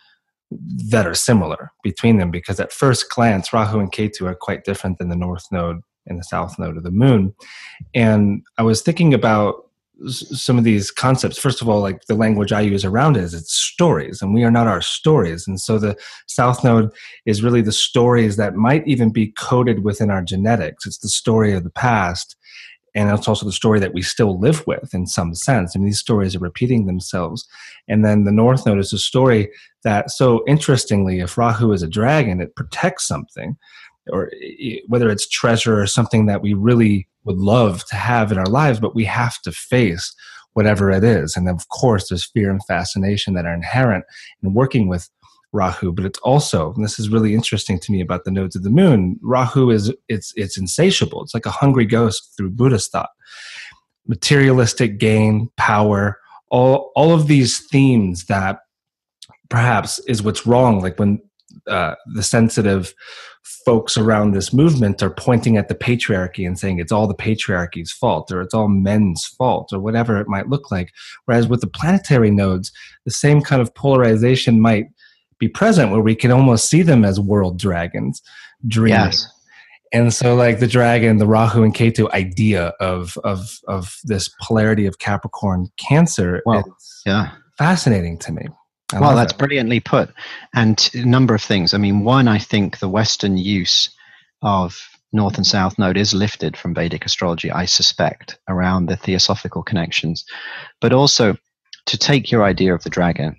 that are similar between them, because at first glance, Rahu and Ketu are quite different than the North Node and the South Node of the Moon. And I was thinking about s- some of these concepts. First of all, like the language I use around it is it's stories, and we are not our stories. And so the South Node is really the stories that might even be coded within our genetics. It's the story of the past. And it's also the story that we still live with in some sense. I mean, these stories are repeating themselves. And then the North Node is a story that, so interestingly, if Rahu is a dragon, it protects something, or whether it's treasure or something that we really would love to have in our lives, but we have to face whatever it is. And then, of course, there's fear and fascination that are inherent in working with Rahu. But it's also, and this is really interesting to me about the nodes of the moon, Rahu is, it's it's insatiable. It's like a hungry ghost through Buddhist thought. materialistic gain, power, all all of these themes that perhaps is what's wrong. Like when uh, the sensitive folks around this movement are pointing at the patriarchy and saying it's all the patriarchy's fault, or it's all men's fault, or whatever it might look like. Whereas with the planetary nodes, the same kind of polarization might be present, where we can almost see them as world dragons dreaming. Yes. And so like the dragon, the Rahu and Ketu idea of of of this polarity of Capricorn Cancer Well, is yeah. fascinating to me. I Well, love that's it. brilliantly put. And a number of things. I mean, one, I think the Western use of North and South Node is lifted from Vedic astrology, I suspect, around the theosophical connections. But also, to take your idea of the dragon,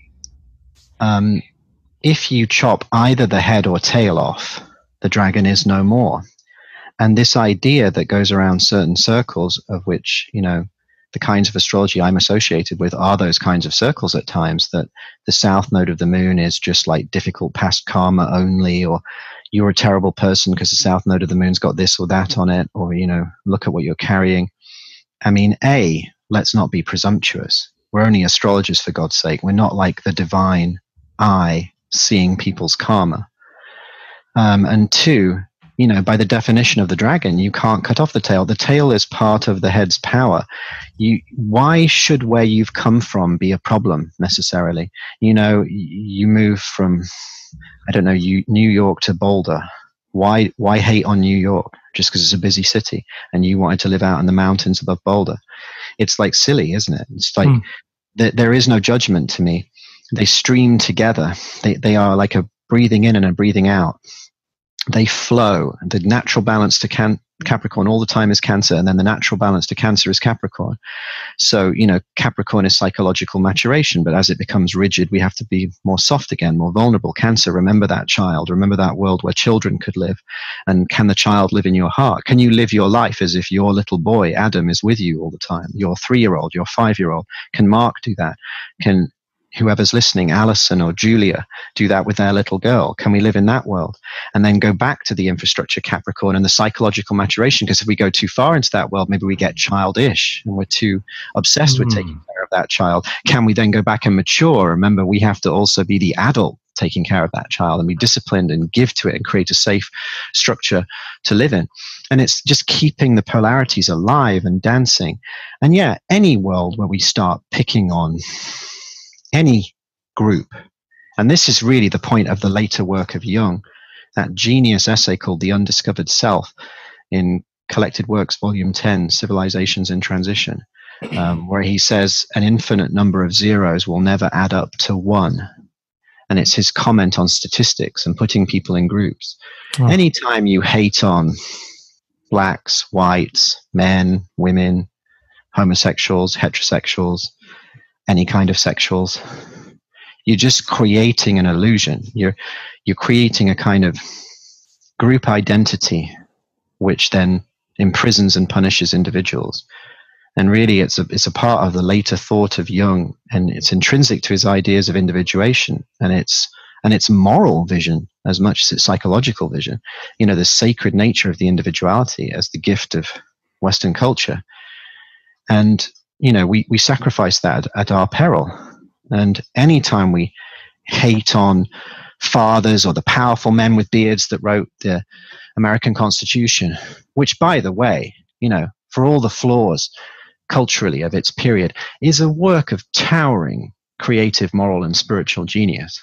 um, if you chop either the head or tail off, the dragon is no more. And this idea that goes around certain circles, of which, you know, the kinds of astrology I'm associated with are those kinds of circles at times, that the south node of the moon is just like difficult past karma only, or you're a terrible person because the south node of the moon's got this or that on it, or, you know, look at what you're carrying. I mean, A, let's not be presumptuous. We're only astrologers, for God's sake. We're not like the divine eye seeing people's karma. Um, and two, you know, by the definition of the dragon, you can't cut off the tail. The tail is part of the head's power. You, why should where you've come from be a problem necessarily? You know, you move from, I don't know, you, New York to Boulder. Why, why hate on New York just because it's a busy city and you wanted to live out in the mountains above Boulder? It's like silly, isn't it? It's like, hmm. th- there is no judgment to me. They stream together. They, they are like a breathing in and a breathing out. They flow. The natural balance to can- Capricorn all the time is Cancer, and then the natural balance to Cancer is Capricorn. So, you know, Capricorn is psychological maturation, but as it becomes rigid, we have to be more soft again, more vulnerable. Cancer, remember that child, remember that world where children could live. And can the child live in your heart? Can you live your life as if your little boy, Adam, is with you all the time? Your three-year-old, your five-year-old. Can Mark do that? Can whoever's listening, Alison or Julia, do that with their little girl? Can we live in that world? And then go back to the infrastructure Capricorn and the psychological maturation, because if we go too far into that world, maybe we get childish and we're too obsessed mm. with taking care of that child. Can we then go back and mature? Remember, we have to also be the adult taking care of that child and be disciplined and give to it and create a safe structure to live in. And it's just keeping the polarities alive and dancing. And yeah, any world where we start picking on any group, and this is really the point of the later work of Jung, that genius essay called The Undiscovered Self in Collected Works, Volume ten, Civilizations in Transition, um, where he says an infinite number of zeros will never add up to one. And it's his comment on statistics and putting people in groups. Oh. Anytime you hate on blacks, whites, men, women, homosexuals, heterosexuals, any kind of sexuals, you're just creating an illusion. You're you're creating a kind of group identity, which then imprisons and punishes individuals. And really, it's a it's a part of the later thought of Jung, and it's intrinsic to his ideas of individuation, and it's and it's moral vision as much as it's psychological vision. You know, the sacred nature of the individuality as the gift of Western culture, and you know, we, we sacrifice that at our peril. And anytime we hate on fathers or the powerful men with beards that wrote the American Constitution, which, by the way, you know, for all the flaws culturally of its period, is a work of towering creative, moral, and spiritual genius.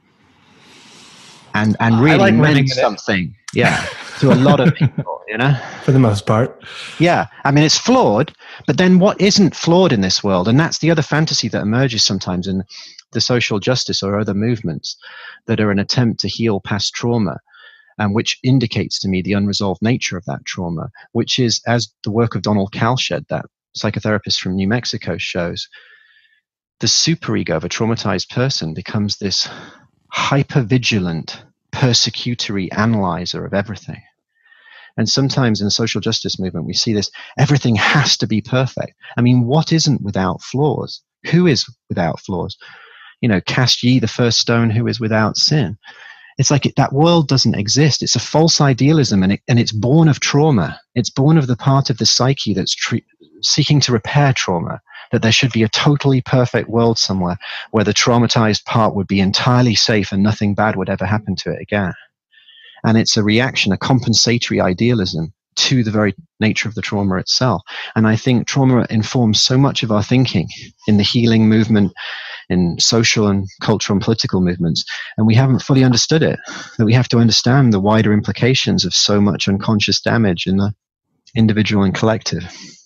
And and really like meant something, yeah, to a lot of people, you know? For the most part. Yeah, I mean, it's flawed, but then what isn't flawed in this world? And that's the other fantasy that emerges sometimes in the social justice or other movements that are an attempt to heal past trauma, and which indicates to me the unresolved nature of that trauma, which is, as the work of Donald Kalshed, that psychotherapist from New Mexico, shows, the superego of a traumatized person becomes this hyper-vigilant, persecutory analyzer of everything. And sometimes in the social justice movement, we see this, everything has to be perfect. I mean, what isn't without flaws? Who is without flaws? You know, cast ye the first stone who is without sin. It's like it, that world doesn't exist. It's a false idealism, and, it, and it's born of trauma. It's born of the part of the psyche that's tre- seeking to repair trauma, that there should be a totally perfect world somewhere where the traumatized part would be entirely safe and nothing bad would ever happen to it again. And it's a reaction, a compensatory idealism to the very nature of the trauma itself. And I think trauma informs so much of our thinking in the healing movement, in social and cultural and political movements, and we haven't fully understood it, that we have to understand the wider implications of so much unconscious damage in the individual and collective.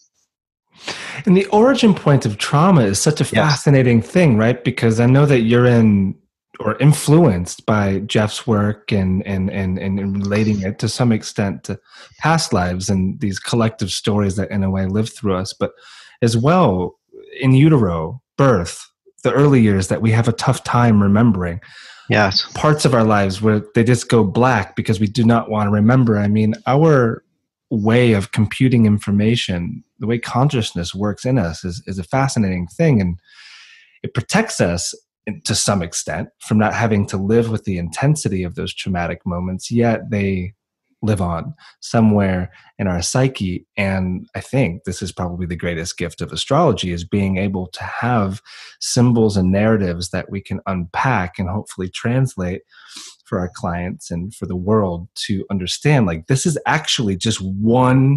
And the origin point of trauma is such a fascinating yes. thing, right? Because I know that you're in or influenced by Jeff's work and, and, and, and relating it to some extent to past lives and these collective stories that in a way live through us, but as well in utero, birth, the early years that we have a tough time remembering. Yes. Parts of our lives where they just go black because we do not want to remember. I mean, our way of computing information, the way consciousness works in us is, is a fascinating thing. And it protects us to some extent from not having to live with the intensity of those traumatic moments, yet they live on somewhere in our psyche. And I think this is probably the greatest gift of astrology, is being able to have symbols and narratives that we can unpack and hopefully translate for our clients and for the world to understand, like, this is actually just one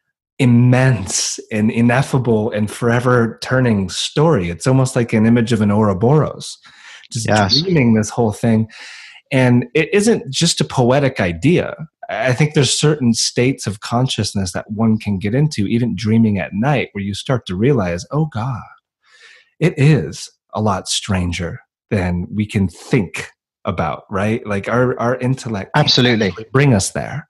immense and ineffable and forever turning story. It's almost like an image of an Ouroboros, just yes. dreaming this whole thing. And it isn't just a poetic idea. I think there's certain states of consciousness that one can get into, even dreaming at night, where you start to realize, oh God, it is a lot stranger than we can think about, right? Like our, our intellect absolutely can bring us there.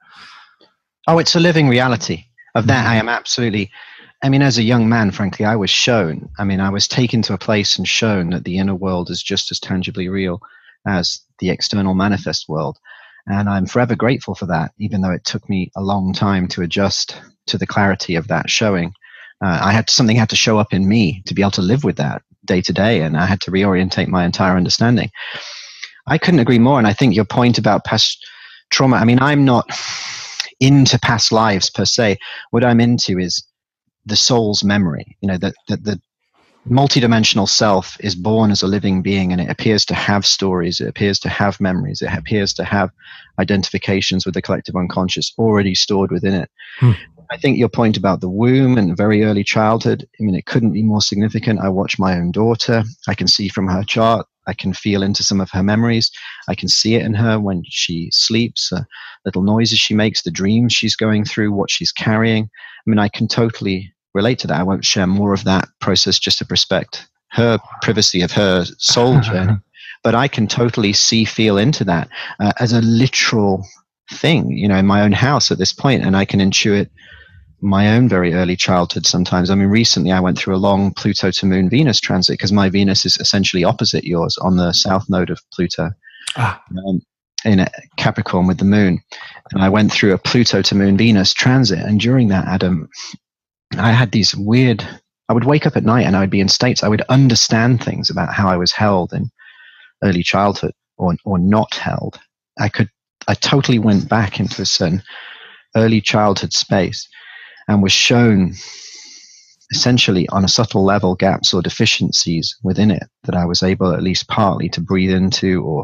Oh, it's a living reality. Of that, I am absolutely, I mean, as a young man, frankly, I was shown, I mean, I was taken to a place and shown that the inner world is just as tangibly real as the external manifest world. And I'm forever grateful for that, even though it took me a long time to adjust to the clarity of that showing. Uh, I had something had to show up in me to be able to live with that day to day, and I had to reorientate my entire understanding. I couldn't agree more. And I think your point about past trauma, I mean, I'm not into past lives per se. What I'm into is the soul's memory, you know, that the, the multidimensional self is born as a living being, and it appears to have stories, it appears to have memories, it appears to have identifications with the collective unconscious already stored within it. Hmm. I think your point about the womb and very early childhood, I mean, it couldn't be more significant. I watch my own daughter. I can see from her chart. I can feel into some of her memories. I can see it in her when she sleeps, uh, little noises she makes, the dreams she's going through, what she's carrying. I mean, I can totally relate to that. I won't share more of that process just to respect her privacy of her soul journey. But I can totally see, feel into that uh, as a literal thing, you know, in my own house at this point, and I can intuit my own very early childhood sometimes. I mean, recently I went through a long Pluto to Moon Venus transit because my Venus is essentially opposite yours on the south node of Pluto, ah. um, in Capricorn with the moon. And I went through a Pluto to Moon Venus transit, and during that, Adam, I had these weird, I would wake up at night and I would be in states, I would understand things about how I was held in early childhood or or not held. I could, I totally went back into a certain early childhood space and was shown essentially on a subtle level gaps or deficiencies within it that I was able at least partly to breathe into, or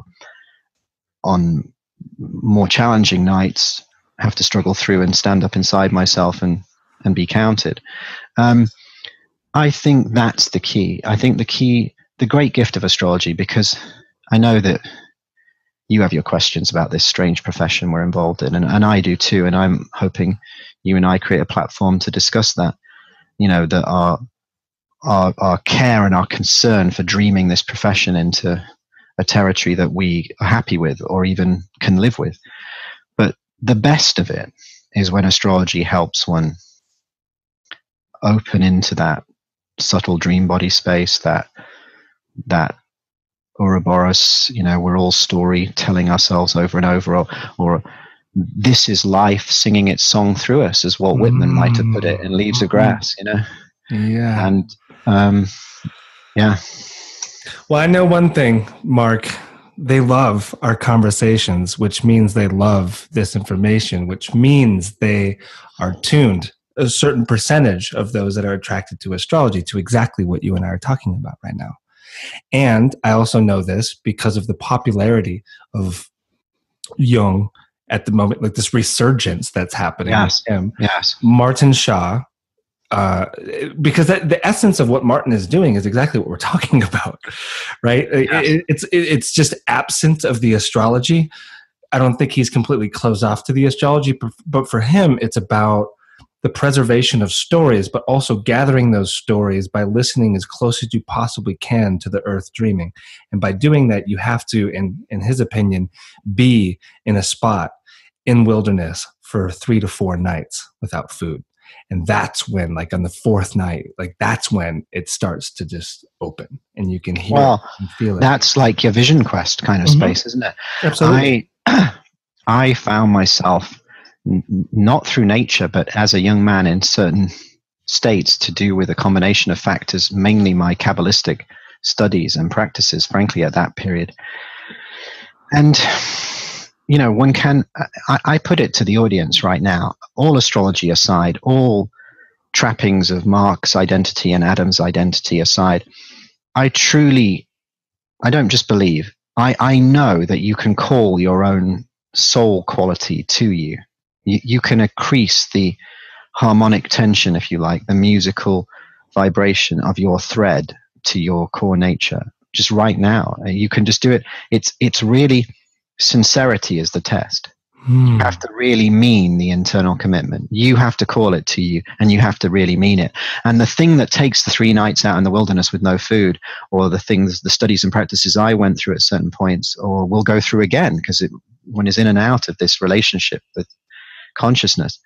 on more challenging nights have to struggle through and stand up inside myself and, and be counted. Um, I think that's the key. I think the key, the great gift of astrology, because I know that you have your questions about this strange profession we're involved in, and, and I do too, and I'm hoping you and I create a platform to discuss that, you know, that our, our, our care and our concern for dreaming this profession into a territory that we are happy with or even can live with. But the best of it is when astrology helps one open into that subtle dream body space, that, that Ouroboros, you know, we're all story telling ourselves over and over, or, or this is life singing its song through us, as Walt Whitman mm. might have put it in Leaves of Grass, you know? Yeah. And, um, yeah. Well, I know one thing, Mark, they love our conversations, which means they love this information, which means they are tuned a certain percentage of those that are attracted to astrology, to exactly what you and I are talking about right now. And I also know this because of the popularity of Jung at the moment, like this resurgence that's happening Yes. with him. Yes. Martin Shaw, uh, because that, the essence of what Martin is doing is exactly what we're talking about, right? Yes. It, it's it, it's just absent of the astrology. I don't think he's completely closed off to the astrology, but for him, it's about the preservation of stories, but also gathering those stories by listening as close as you possibly can to the earth dreaming. And by doing that, you have to, in, in his opinion, be in a spot in wilderness for three to four nights without food. And that's when, like on the fourth night, like that's when it starts to just open and you can hear well, it and feel it. That's like your vision quest kind of mm-hmm. space, isn't it? Absolutely. I, I found myself not through nature, but as a young man in certain states to do with a combination of factors, mainly my Kabbalistic studies and practices, frankly, at that period. And, you know, one can, I, I put it to the audience right now, all astrology aside, all trappings of Mark's identity and Adam's identity aside, I truly, I don't just believe, I, I know that you can call your own soul quality to you. You, you can increase the harmonic tension, if you like, the musical vibration of your thread to your core nature. Just right now, you can just do it. It's it's really sincerity is the test. Hmm. You have to really mean the internal commitment. You have to call it to you, and you have to really mean it. And the thing that takes the three nights out in the wilderness with no food, or the things, the studies and practices I went through at certain points, or will go through again, because it one is in and out of this relationship with consciousness.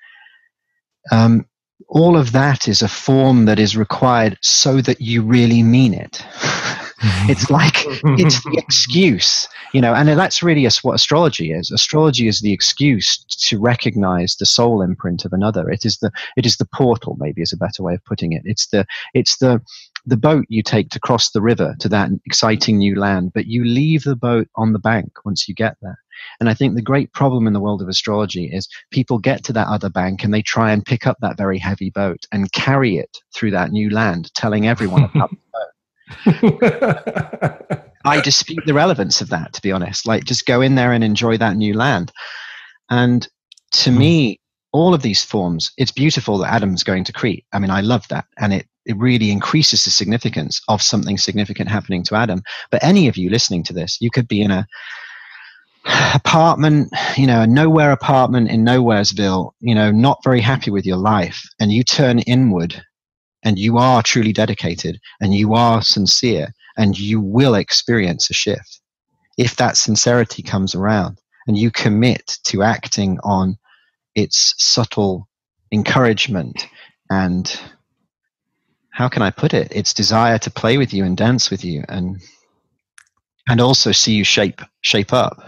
Um, all of that is a form that is required so that you really mean it. It's like, it's the excuse, you know, and that's really what astrology is. Astrology is the excuse to recognize the soul imprint of another. It is the, it is the portal, maybe is a better way of putting it. It's the, it's the, the boat you take to cross the river to that exciting new land, but you leave the boat on the bank once you get there. And I think the great problem in the world of astrology is people get to that other bank and they try and pick up that very heavy boat and carry it through that new land, telling everyone about the boat. I dispute the relevance of that, to be honest. Like, just go in there and enjoy that new land. And to mm. me, all of these forms, it's beautiful that Adam's going to Crete. I mean, I love that. And it, it really increases the significance of something significant happening to Adam. But any of you listening to this, you could be in a apartment, you know, a nowhere apartment in Nowheresville, you know, not very happy with your life, and you turn inward and you are truly dedicated and you are sincere, and you will experience a shift if that sincerity comes around and you commit to acting on its subtle encouragement and, how can I put it, its desire to play with you and dance with you, and and also see you shape shape up.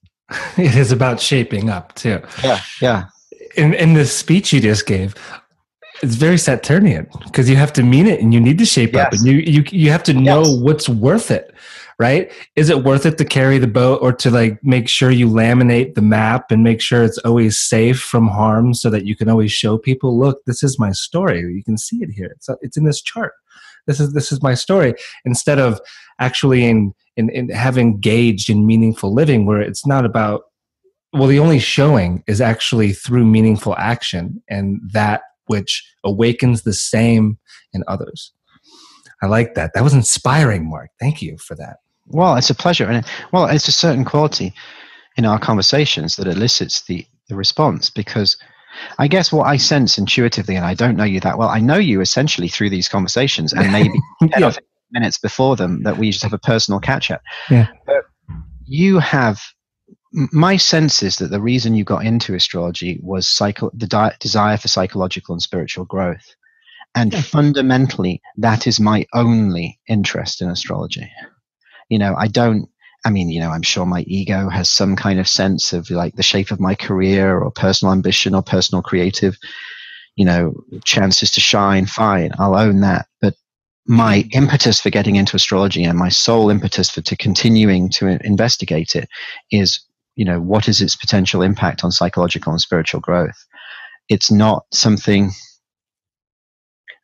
It is about shaping up too. Yeah, yeah. In in the speech you just gave, it's very Saturnian, because you have to mean it and you need to shape yes. up, and you you you have to know yes. what's worth it, right? Is it worth it to carry the boat, or to like make sure you laminate the map and make sure it's always safe from harm, so that you can always show people, look, this is my story. You can see it here. It's it's in this chart. This is this is my story. Instead of actually in in, in having engaged in meaningful living, where it's not about, well, the only showing is actually through meaningful action, and that which awakens the same in others. I like that. That was inspiring, Mark. Thank you for that. Well, it's a pleasure. And well, it's a certain quality in our conversations that elicits the, the response, because I guess what I sense intuitively, and I don't know you that well, I know you essentially through these conversations, and maybe ten yeah. minutes before them that we just have a personal catch-up. Yeah. But you have, my sense is that the reason you got into astrology was psycho, the di- desire for psychological and spiritual growth. And yeah. fundamentally, that is my only interest in astrology. You know, I don't, I mean, you know, I'm sure my ego has some kind of sense of like the shape of my career or personal ambition or personal creative, you know, chances to shine. Fine, I'll own that. But my impetus for getting into astrology and my sole impetus for to continuing to investigate it is, you know, what is its potential impact on psychological and spiritual growth? It's not something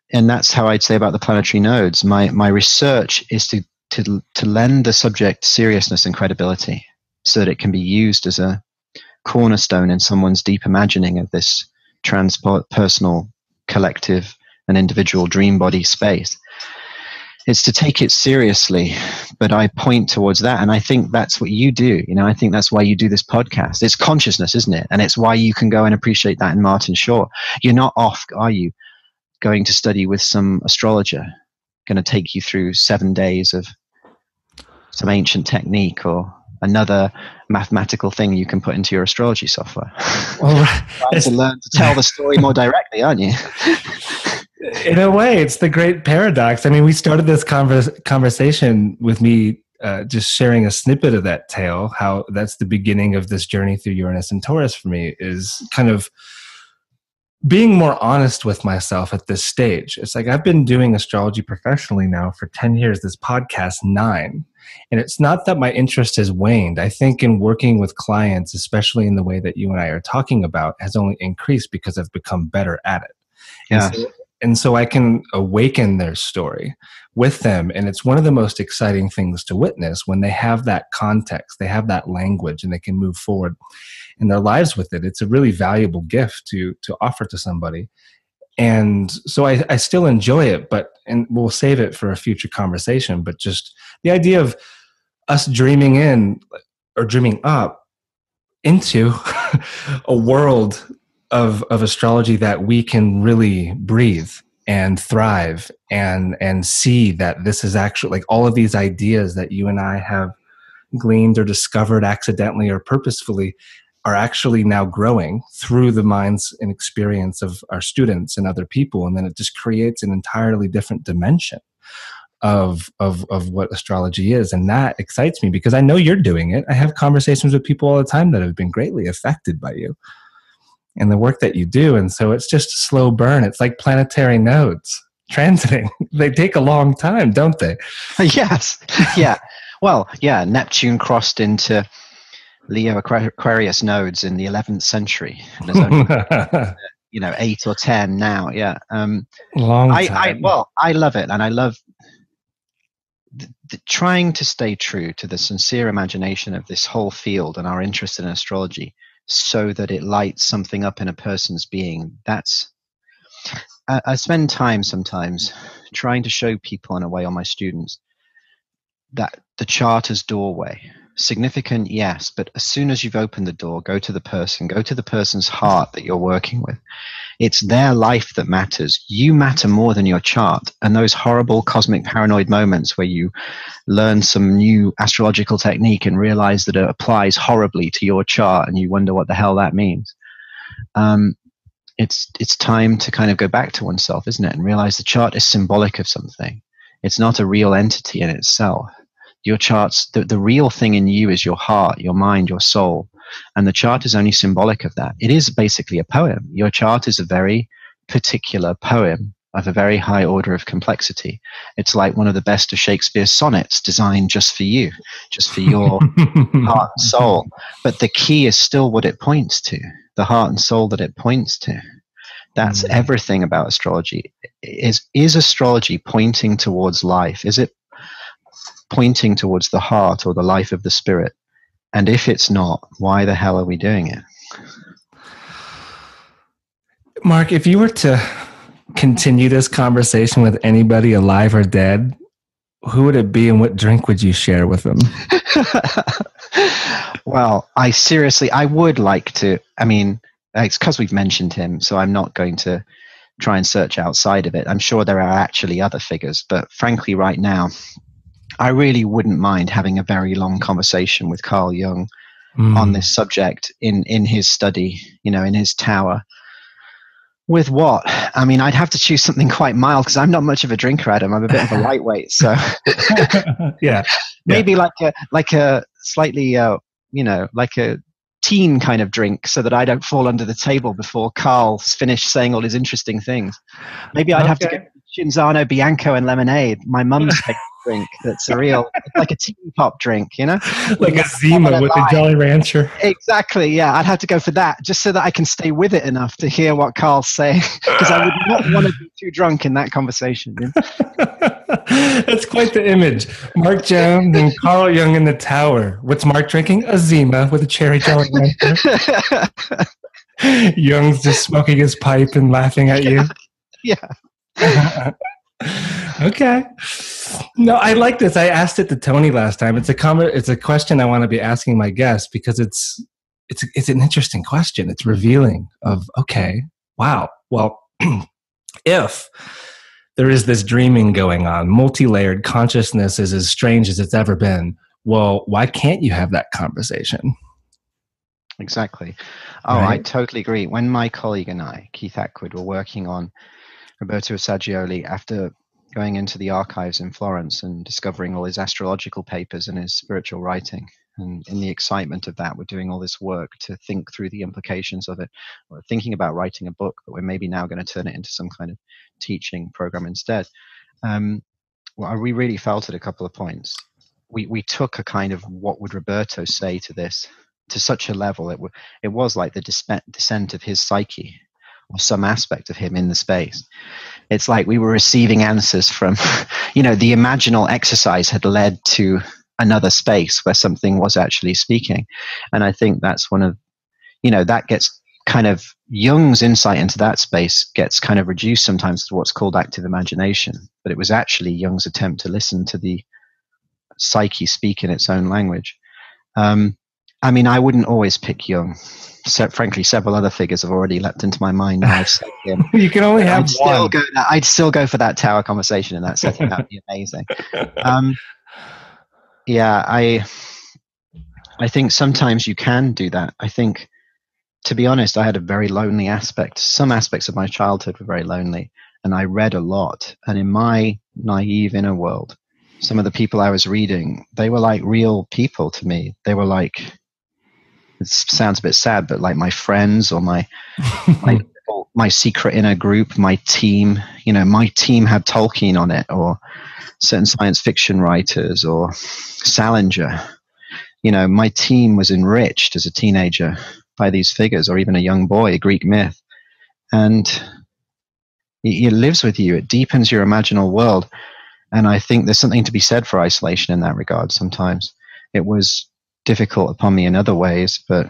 and that's how I'd say about the planetary nodes. My my research is to to to lend the subject seriousness and credibility, so that it can be used as a cornerstone in someone's deep imagining of this transpersonal, collective, and individual dream body space. It's to take it seriously, but I point towards that, and I think that's what you do. You know, I think that's why you do this podcast. It's consciousness, isn't it? And it's why you can go and appreciate that in Martin Short. You're not off, are you, going to study with some astrologer, going to take you through seven days of some ancient technique or another mathematical thing you can put into your astrology software. Well, trying to learn to tell the story more directly, aren't you? In a way, it's the great paradox. I mean, we started this converse, conversation with me uh, just sharing a snippet of that tale, how that's the beginning of this journey through Uranus and Taurus for me, is kind of being more honest with myself at this stage. It's like I've been doing astrology professionally now for ten years, this podcast nine. And it's not that my interest has waned. I think in working with clients, especially in the way that you and I are talking about, has only increased because I've become better at it. Yeah. And so, and so I can awaken their story with them. And it's one of the most exciting things to witness when they have that context, they have that language, and they can move forward in their lives with it. It's a really valuable gift to to offer to somebody. And so I, I still enjoy it, but, and we'll save it for a future conversation, but just the idea of us dreaming in or dreaming up into a world of, of astrology that we can really breathe and thrive and, and see that this is actually like all of these ideas that you and I have gleaned or discovered accidentally or purposefully are actually now growing through the minds and experience of our students and other people. And then it just creates an entirely different dimension of, of, of what astrology is. And that excites me because I know you're doing it. I have conversations with people all the time that have been greatly affected by you and the work that you do. And so it's just a slow burn. It's like planetary nodes transiting. They take a long time, don't they? Yes. Yeah. Well, yeah, Neptune crossed into Leo Aquarius nodes in the eleventh century. There's only, you know, eight or ten now. Yeah. Um, Long I, time. I, well, I love it. And I love th- th- trying to stay true to the sincere imagination of this whole field and our interest in astrology so that it lights something up in a person's being. That's, I, I spend time sometimes trying to show people in a way, on my students, that the chart is doorway. Significant, yes, but as soon as you've opened the door, go to the person, go to the person's heart that you're working with. It's their life that matters. You matter more than your chart. And those horrible cosmic paranoid moments where you learn some new astrological technique and realize that it applies horribly to your chart and you wonder what the hell that means. Um, it's, it's time to kind of go back to oneself, isn't it? And realize the chart is symbolic of something. It's not a real entity in itself. Your charts, the, the real thing in you is your heart, your mind, your soul. And the chart is only symbolic of that. It is basically a poem. Your chart is a very particular poem of a very high order of complexity. It's like one of the best of Shakespeare's sonnets designed just for you, just for your heart and soul. But the key is still what it points to, the heart and soul that it points to. That's mm. everything about astrology. Is, is astrology pointing towards life? Is it pointing towards the heart or the life of the spirit? And if it's not, why the hell are we doing it? Mark, if you were to continue this conversation with anybody alive or dead, who would it be and what drink would you share with them? Well, I seriously, I would like to, I mean, it's because we've mentioned him, so I'm not going to try and search outside of it. I'm sure there are actually other figures, but frankly, right now, I really wouldn't mind having a very long conversation with Carl Jung mm. on this subject in, in his study, you know, in his tower. With what? I mean, I'd have to choose something quite mild because I'm not much of a drinker, Adam. I'm a bit of a lightweight. So yeah, maybe yeah. like a, like a slightly, uh, you know, like a teen kind of drink so that I don't fall under the table before Carl's finished saying all his interesting things. Maybe I'd okay. have to get Cinzano, Bianco and lemonade. My mum's favorite drink that's a real, it's like a teen pop drink, you know? Like a Zima with a Jolly Rancher. Exactly, yeah. I'd have to go for that just so that I can stay with it enough to hear what Carl's saying, because I would not want to be too drunk in that conversation. You know? That's quite the image. Mark Jones and Carl Jung in the tower. What's Mark drinking? A Zima with a cherry Jolly Rancher. Jung's just smoking his pipe and laughing at you. Yeah. Okay. No, I like this. I asked it to Tony last time. It's a comment. It's a question I want to be asking my guests because it's it's it's an interesting question. It's revealing of okay, wow. Well, if there is this dreaming going on, multi-layered consciousness is as strange as it's ever been. Well, why can't you have that conversation? Exactly. Oh, right? I totally agree. When my colleague and I, Keith Atwood, were working on Roberto Saggioli, after going into the archives in Florence and discovering all his astrological papers and his spiritual writing, and in the excitement of that, we're doing all this work to think through the implications of it. We're thinking about writing a book, but we're maybe now going to turn it into some kind of teaching program instead. Um, well, we really felt at a couple of points. We we took a kind of what would Roberto say to this to such a level. It, w- it was like the dispe- descent of his psyche, or some aspect of him in the space. It's like we were receiving answers from, you know, the imaginal exercise had led to another space where something was actually speaking. And I think that's one of, you know, that gets kind of, Jung's insight into that space gets kind of reduced sometimes to what's called active imagination. But it was actually Jung's attempt to listen to the psyche speak in its own language. Um, I mean, I wouldn't always pick Jung. So, frankly, several other figures have already leapt into my mind. Now I've said him. You can only have I'd still one. Go, I'd still go for that tower conversation in that setting. That'd be amazing. Um, yeah, I, I think sometimes you can do that. I think, to be honest, I had a very lonely aspect. Some aspects of my childhood were very lonely, and I read a lot. And in my naive inner world, some of the people I was reading, they were like real people to me. They were like, it sounds a bit sad, but like my friends or my my my secret inner group, my team. You know, my team had Tolkien on it, or certain science fiction writers, or Salinger. You know, my team was enriched as a teenager by these figures, or even a young boy, a Greek myth, and it, it lives with you. It deepens your imaginal world, and I think there's something to be said for isolation in that regard. Sometimes it was difficult upon me in other ways, but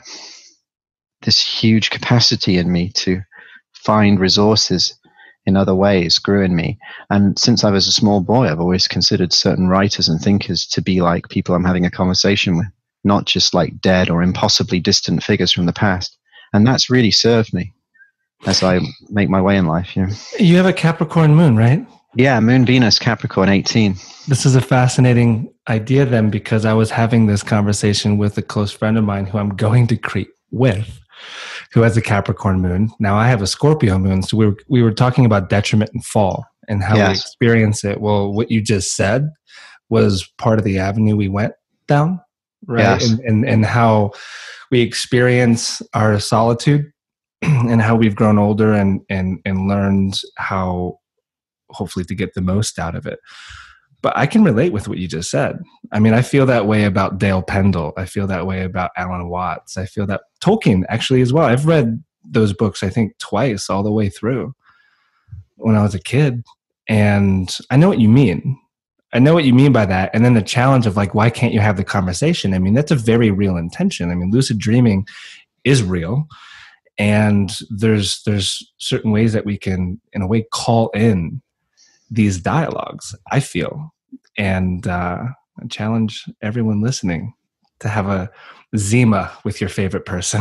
this huge capacity in me to find resources in other ways grew in me. And since I was a small boy, I've always considered certain writers and thinkers to be like people I'm having a conversation with, not just like dead or impossibly distant figures from the past. And that's really served me as I make my way in life. You know? You have a Capricorn moon, right? Yeah, Moon Venus Capricorn eighteen. This is a fascinating idea then, because I was having this conversation with a close friend of mine who I'm going to Crete with, who has a Capricorn moon. Now I have a Scorpio moon. So we were, we were talking about detriment and fall and how Yes. we experience it. Well, what you just said was part of the avenue we went down, right? Yes. And, and, and how we experience our solitude and how we've grown older and, and, and learned how hopefully to get the most out of it. But I can relate with what you just said. I mean, I feel that way about Dale Pendle. I feel that way about Alan Watts. I feel that Tolkien actually as well. I've read those books, I think, twice all the way through when I was a kid. And I know what you mean. I know what you mean by that. And then the challenge of like, why can't you have the conversation? I mean, that's a very real intention. I mean, lucid dreaming is real. And there's there's certain ways that we can, in a way, call in these dialogues, I feel. And uh, I challenge everyone listening to have a Zima with your favorite person.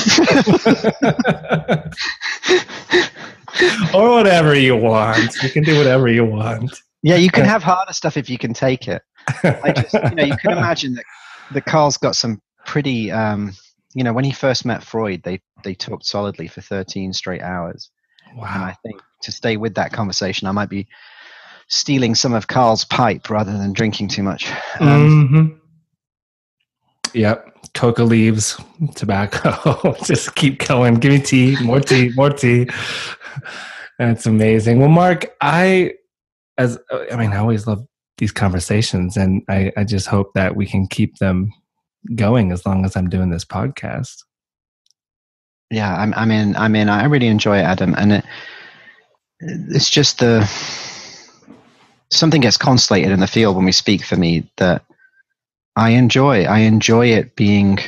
Or whatever you want. You can do whatever you want. Yeah, you can have harder stuff if you can take it. I just, you know, you can imagine that, that Carl's got some pretty, um, you know, when he first met Freud, they, they talked solidly for thirteen straight hours. Wow. And I think to stay with that conversation, I might be stealing some of Carl's pipe rather than drinking too much. Um, mm-hmm. Yep. Coca leaves, tobacco. Just keep going. Give me tea, more tea, more tea. That's amazing. Well, Mark, I, as I mean, I always love these conversations, and I, I just hope that we can keep them going as long as I'm doing this podcast. Yeah, I'm, I'm in. I'm in. I really enjoy it, Adam, and it, it's just the something gets constellated in the field when we speak. For me, that I enjoy. I enjoy it being.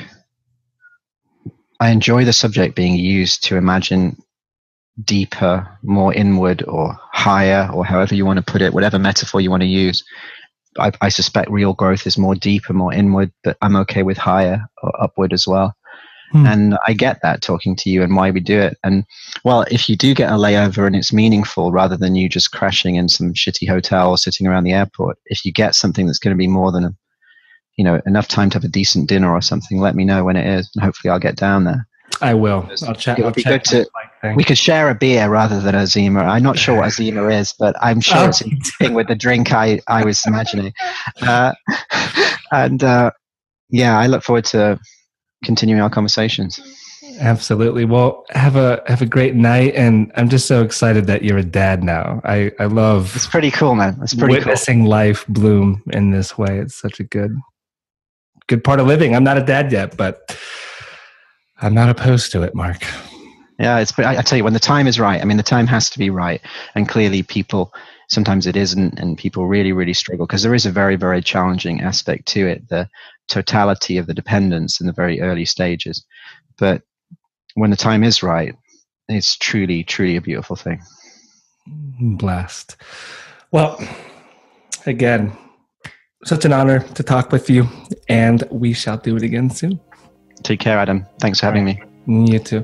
I enjoy the subject being used to imagine deeper, more inward, or higher, or however you want to put it, whatever metaphor you want to use. I, I suspect real growth is more deeper, more inward, but I'm okay with higher or upward as well. Hmm. And I get that talking to you and why we do it. And well, if you do get a layover and it's meaningful rather than you just crashing in some shitty hotel or sitting around the airport, if you get something that's going to be more than a, you know, enough time to have a decent dinner or something, let me know when it is, and hopefully I'll get down there. I will. I'll check. It would be good to. We could share a beer rather than a Zima. I'm not sure what a Zima is, but I'm sure oh. it's in keeping with the drink I, I was imagining. Uh, and uh, yeah, I look forward to continuing our conversations. Absolutely. Well, have a have a great night, and I'm just so excited that you're a dad now. I, I love. It's pretty cool, man. It's pretty witnessing cool. life bloom in this way. It's such a good good part of living. I'm not a dad yet, but I'm not opposed to it, Mark. Yeah, it's. I, I tell you, when the time is right. I mean, the time has to be right, and clearly, people sometimes it isn't, and people really, really struggle because there is a very, very challenging aspect to it. The totality of the dependence in the very early stages, but when the time is right, it's truly, truly a beautiful thing. Blessed. Well, again, such an honor to talk with you, and we shall do it again soon. Take care, Adam. Thanks for having me. You too.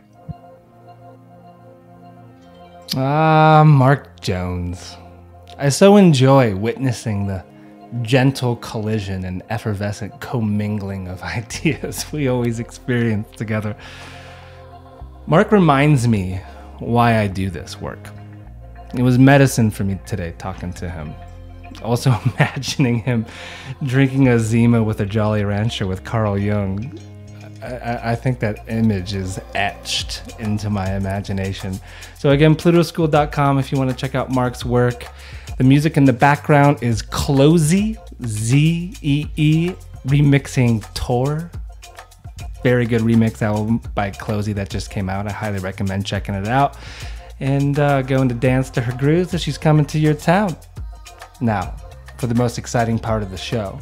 Ah, Mark Jones. I so enjoy witnessing the gentle collision and effervescent commingling of ideas we always experience together. Mark reminds me why I do this work. It was medicine for me today talking to him. Also imagining him drinking a Zima with a Jolly Rancher with Carl Jung. I, I think that image is etched into my imagination. So again, pluto school dot com if you want to check out Mark's work. The music in the background is Closey, Z E E, remixing Tor. Very good remix album by Closey that just came out. I highly recommend checking it out. And uh, going to dance to her grooves as she's coming to your town. Now, for the most exciting part of the show,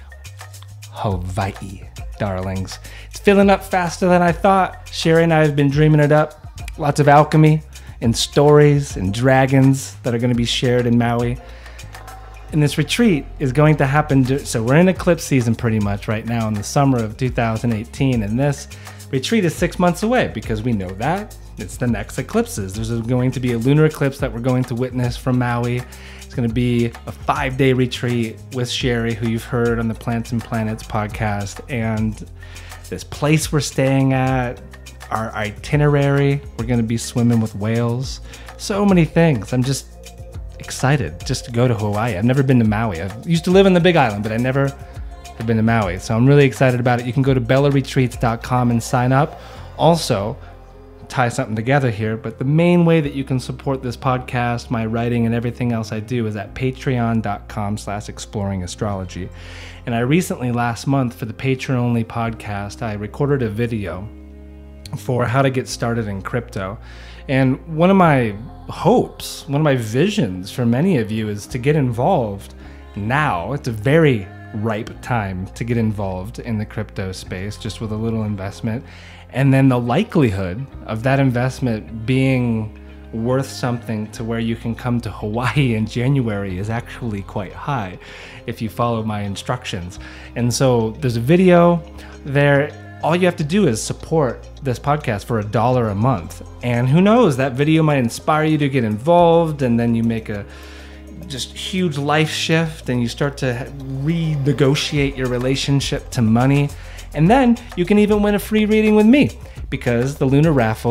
Hawaii, darlings. It's filling up faster than I thought. Sherry and I have been dreaming it up. Lots of alchemy and stories and dragons that are going to be shared in Maui. And this retreat is going to happen. So we're in eclipse season pretty much right now in the summer of two thousand eighteen. And this retreat is six months away because we know that it's the next eclipses. There's going to be a lunar eclipse that we're going to witness from Maui. It's going to be a five-day retreat with Sherry, who you've heard on the Plants and Planets podcast. And this place we're staying at, our itinerary, we're going to be swimming with whales. So many things. I'm just excited just to go to Hawaii. I've never been to Maui. I used to live in the Big Island, but I never have been to Maui. So I'm really excited about it. You can go to bella retreats dot com and sign up. Also, tie something together here, but the main way that you can support this podcast, my writing, and everything else I do is at patreon dot com slash exploring astrology. And I recently, last month, for the Patreon-only podcast, I recorded a video for how to get started in crypto. And one of my hopes, one of my visions for many of you is to get involved now. It's a very ripe time to get involved in the crypto space, just with a little investment. And then the likelihood of that investment being worth something to where you can come to Hawaii in January is actually quite high if you follow my instructions. And so there's a video there. All you have to do is support this podcast for a dollar a month. And who knows, that video might inspire you to get involved, and then you make a just huge life shift and you start to renegotiate your relationship to money. And then you can even win a free reading with me, because the Lunar Raffle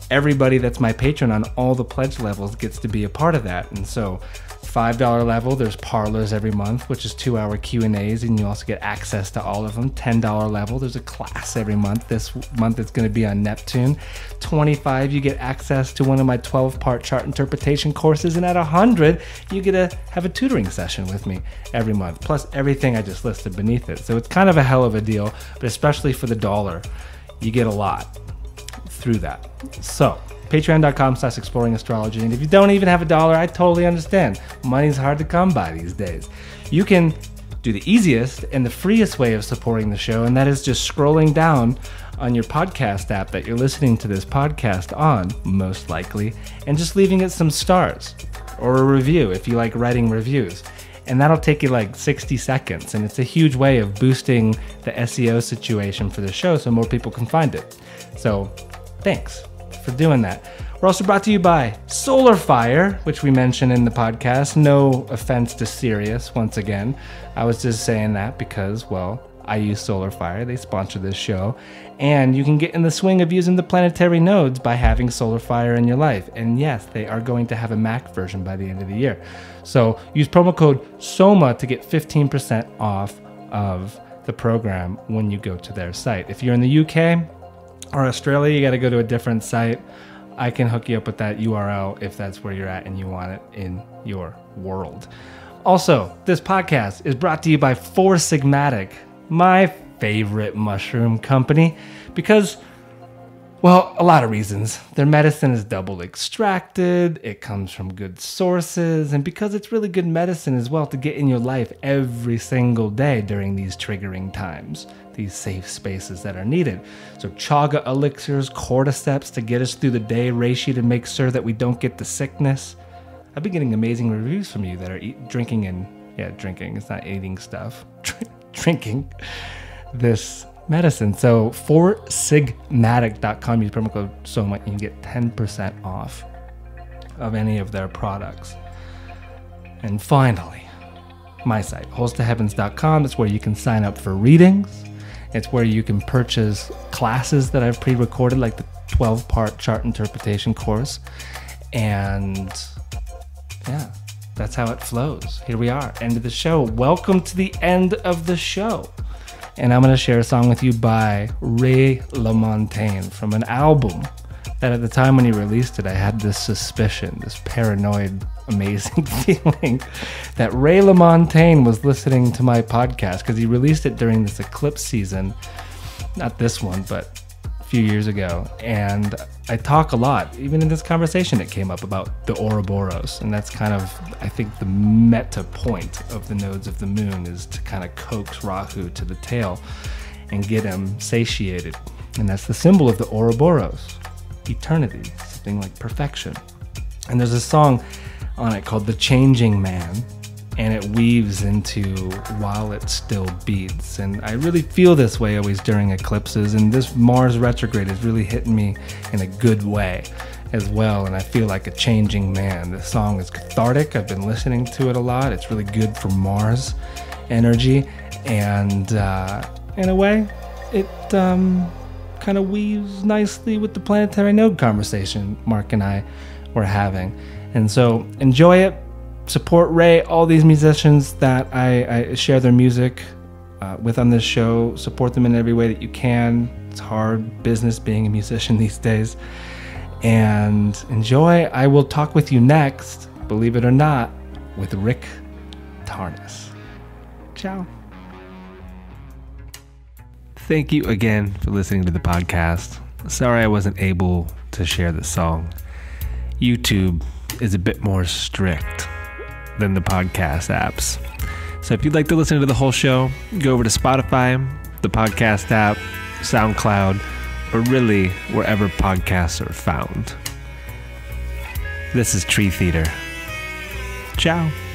everybody that's my patron on all the pledge levels gets to be a part of that. And so five dollar level, there's parlors every month, which is two hour Q and A's, and you also get access to all of them. ten dollar level, there's a class every month. This month it's going to be on Neptune. twenty-five, you get access to one of my twelve part chart interpretation courses, and at one hundred, you get to have a tutoring session with me every month, plus everything I just listed beneath it. So it's kind of a hell of a deal, but especially for the dollar, you get a lot through that. So patreon.com slash exploring astrology. And if you don't even have a dollar, I totally understand. Money's hard to come by these days. You can do the easiest and the freest way of supporting the show, and that is just scrolling down on your podcast app that you're listening to this podcast on, most likely, and just leaving it some stars or a review if you like writing reviews. And that'll take you like sixty seconds, and it's a huge way of boosting the S E O situation for the show so more people can find it. So thanks for doing that. We're also brought to you by Solar Fire, which we mentioned in the podcast. No offense to Sirius, once again. I was just saying that because, well, I use Solar Fire. They sponsor this show. And you can get in the swing of using the Planetary Nodes by having Solar Fire in your life. And yes, they are going to have a Mac version by the end of the year. So use promo code SOMA to get fifteen percent off of the program when you go to their site. If you're in the U K or Australia, you got to go to a different site. I can hook you up with that U R L if that's where you're at and you want it in your world. Also, this podcast is brought to you by Four Sigmatic, my favorite mushroom company, because, well, a lot of reasons. Their medicine is double extracted, it comes from good sources, and because it's really good medicine as well to get in your life every single day during these triggering times, these safe spaces that are needed. So chaga elixirs, cordyceps to get us through the day, reishi to make sure that we don't get the sickness. I've been getting amazing reviews from you that are eat, drinking and, yeah, drinking, it's not eating stuff, drinking this medicine. So four sigmatic dot com, use promo code SOMA, and you get ten percent off of any of their products. And finally, my site, holes to heavens dot com. That's where you can sign up for readings. It's where you can purchase classes that I've pre-recorded, like the twelve part chart interpretation course. And yeah, that's how it flows. Here we are, end of the show. Welcome to the end of the show. And I'm going to share a song with you by Ray LaMontagne from an album that at the time when he released it, I had this suspicion, this paranoid, amazing feeling that Ray LaMontagne was listening to my podcast, because he released it during this eclipse season. Not this one, but a few years ago. And I talk a lot, even in this conversation it came up about the Ouroboros. And that's kind of, I think, the meta point of the nodes of the moon is to kind of coax Rahu to the tail and get him satiated. And that's the symbol of the Ouroboros. Eternity, something like perfection. And there's a song on it called The Changing Man, and it weaves into While It Still Beats. And I really feel this way always during eclipses, and this Mars retrograde is really hitting me in a good way as well, and I feel like a changing man. This song is cathartic. I've been listening to it a lot. It's really good for Mars energy, and uh, in a way, it um, kind of weaves nicely with the planetary node conversation Mark and I were having. And so enjoy it. Support Ray, all these musicians that I, I share their music uh, with on this show. Support them in every way that you can. It's hard business being a musician these days. And enjoy. I will talk with you next, believe it or not, with Rick Tarnas. Ciao. Thank you again for listening to the podcast. Sorry I wasn't able to share the song. YouTube is a bit more strict than the podcast apps. So if you'd like to listen to the whole show, go over to Spotify, the podcast app, SoundCloud, or really wherever podcasts are found. This is Tree Theater. Ciao.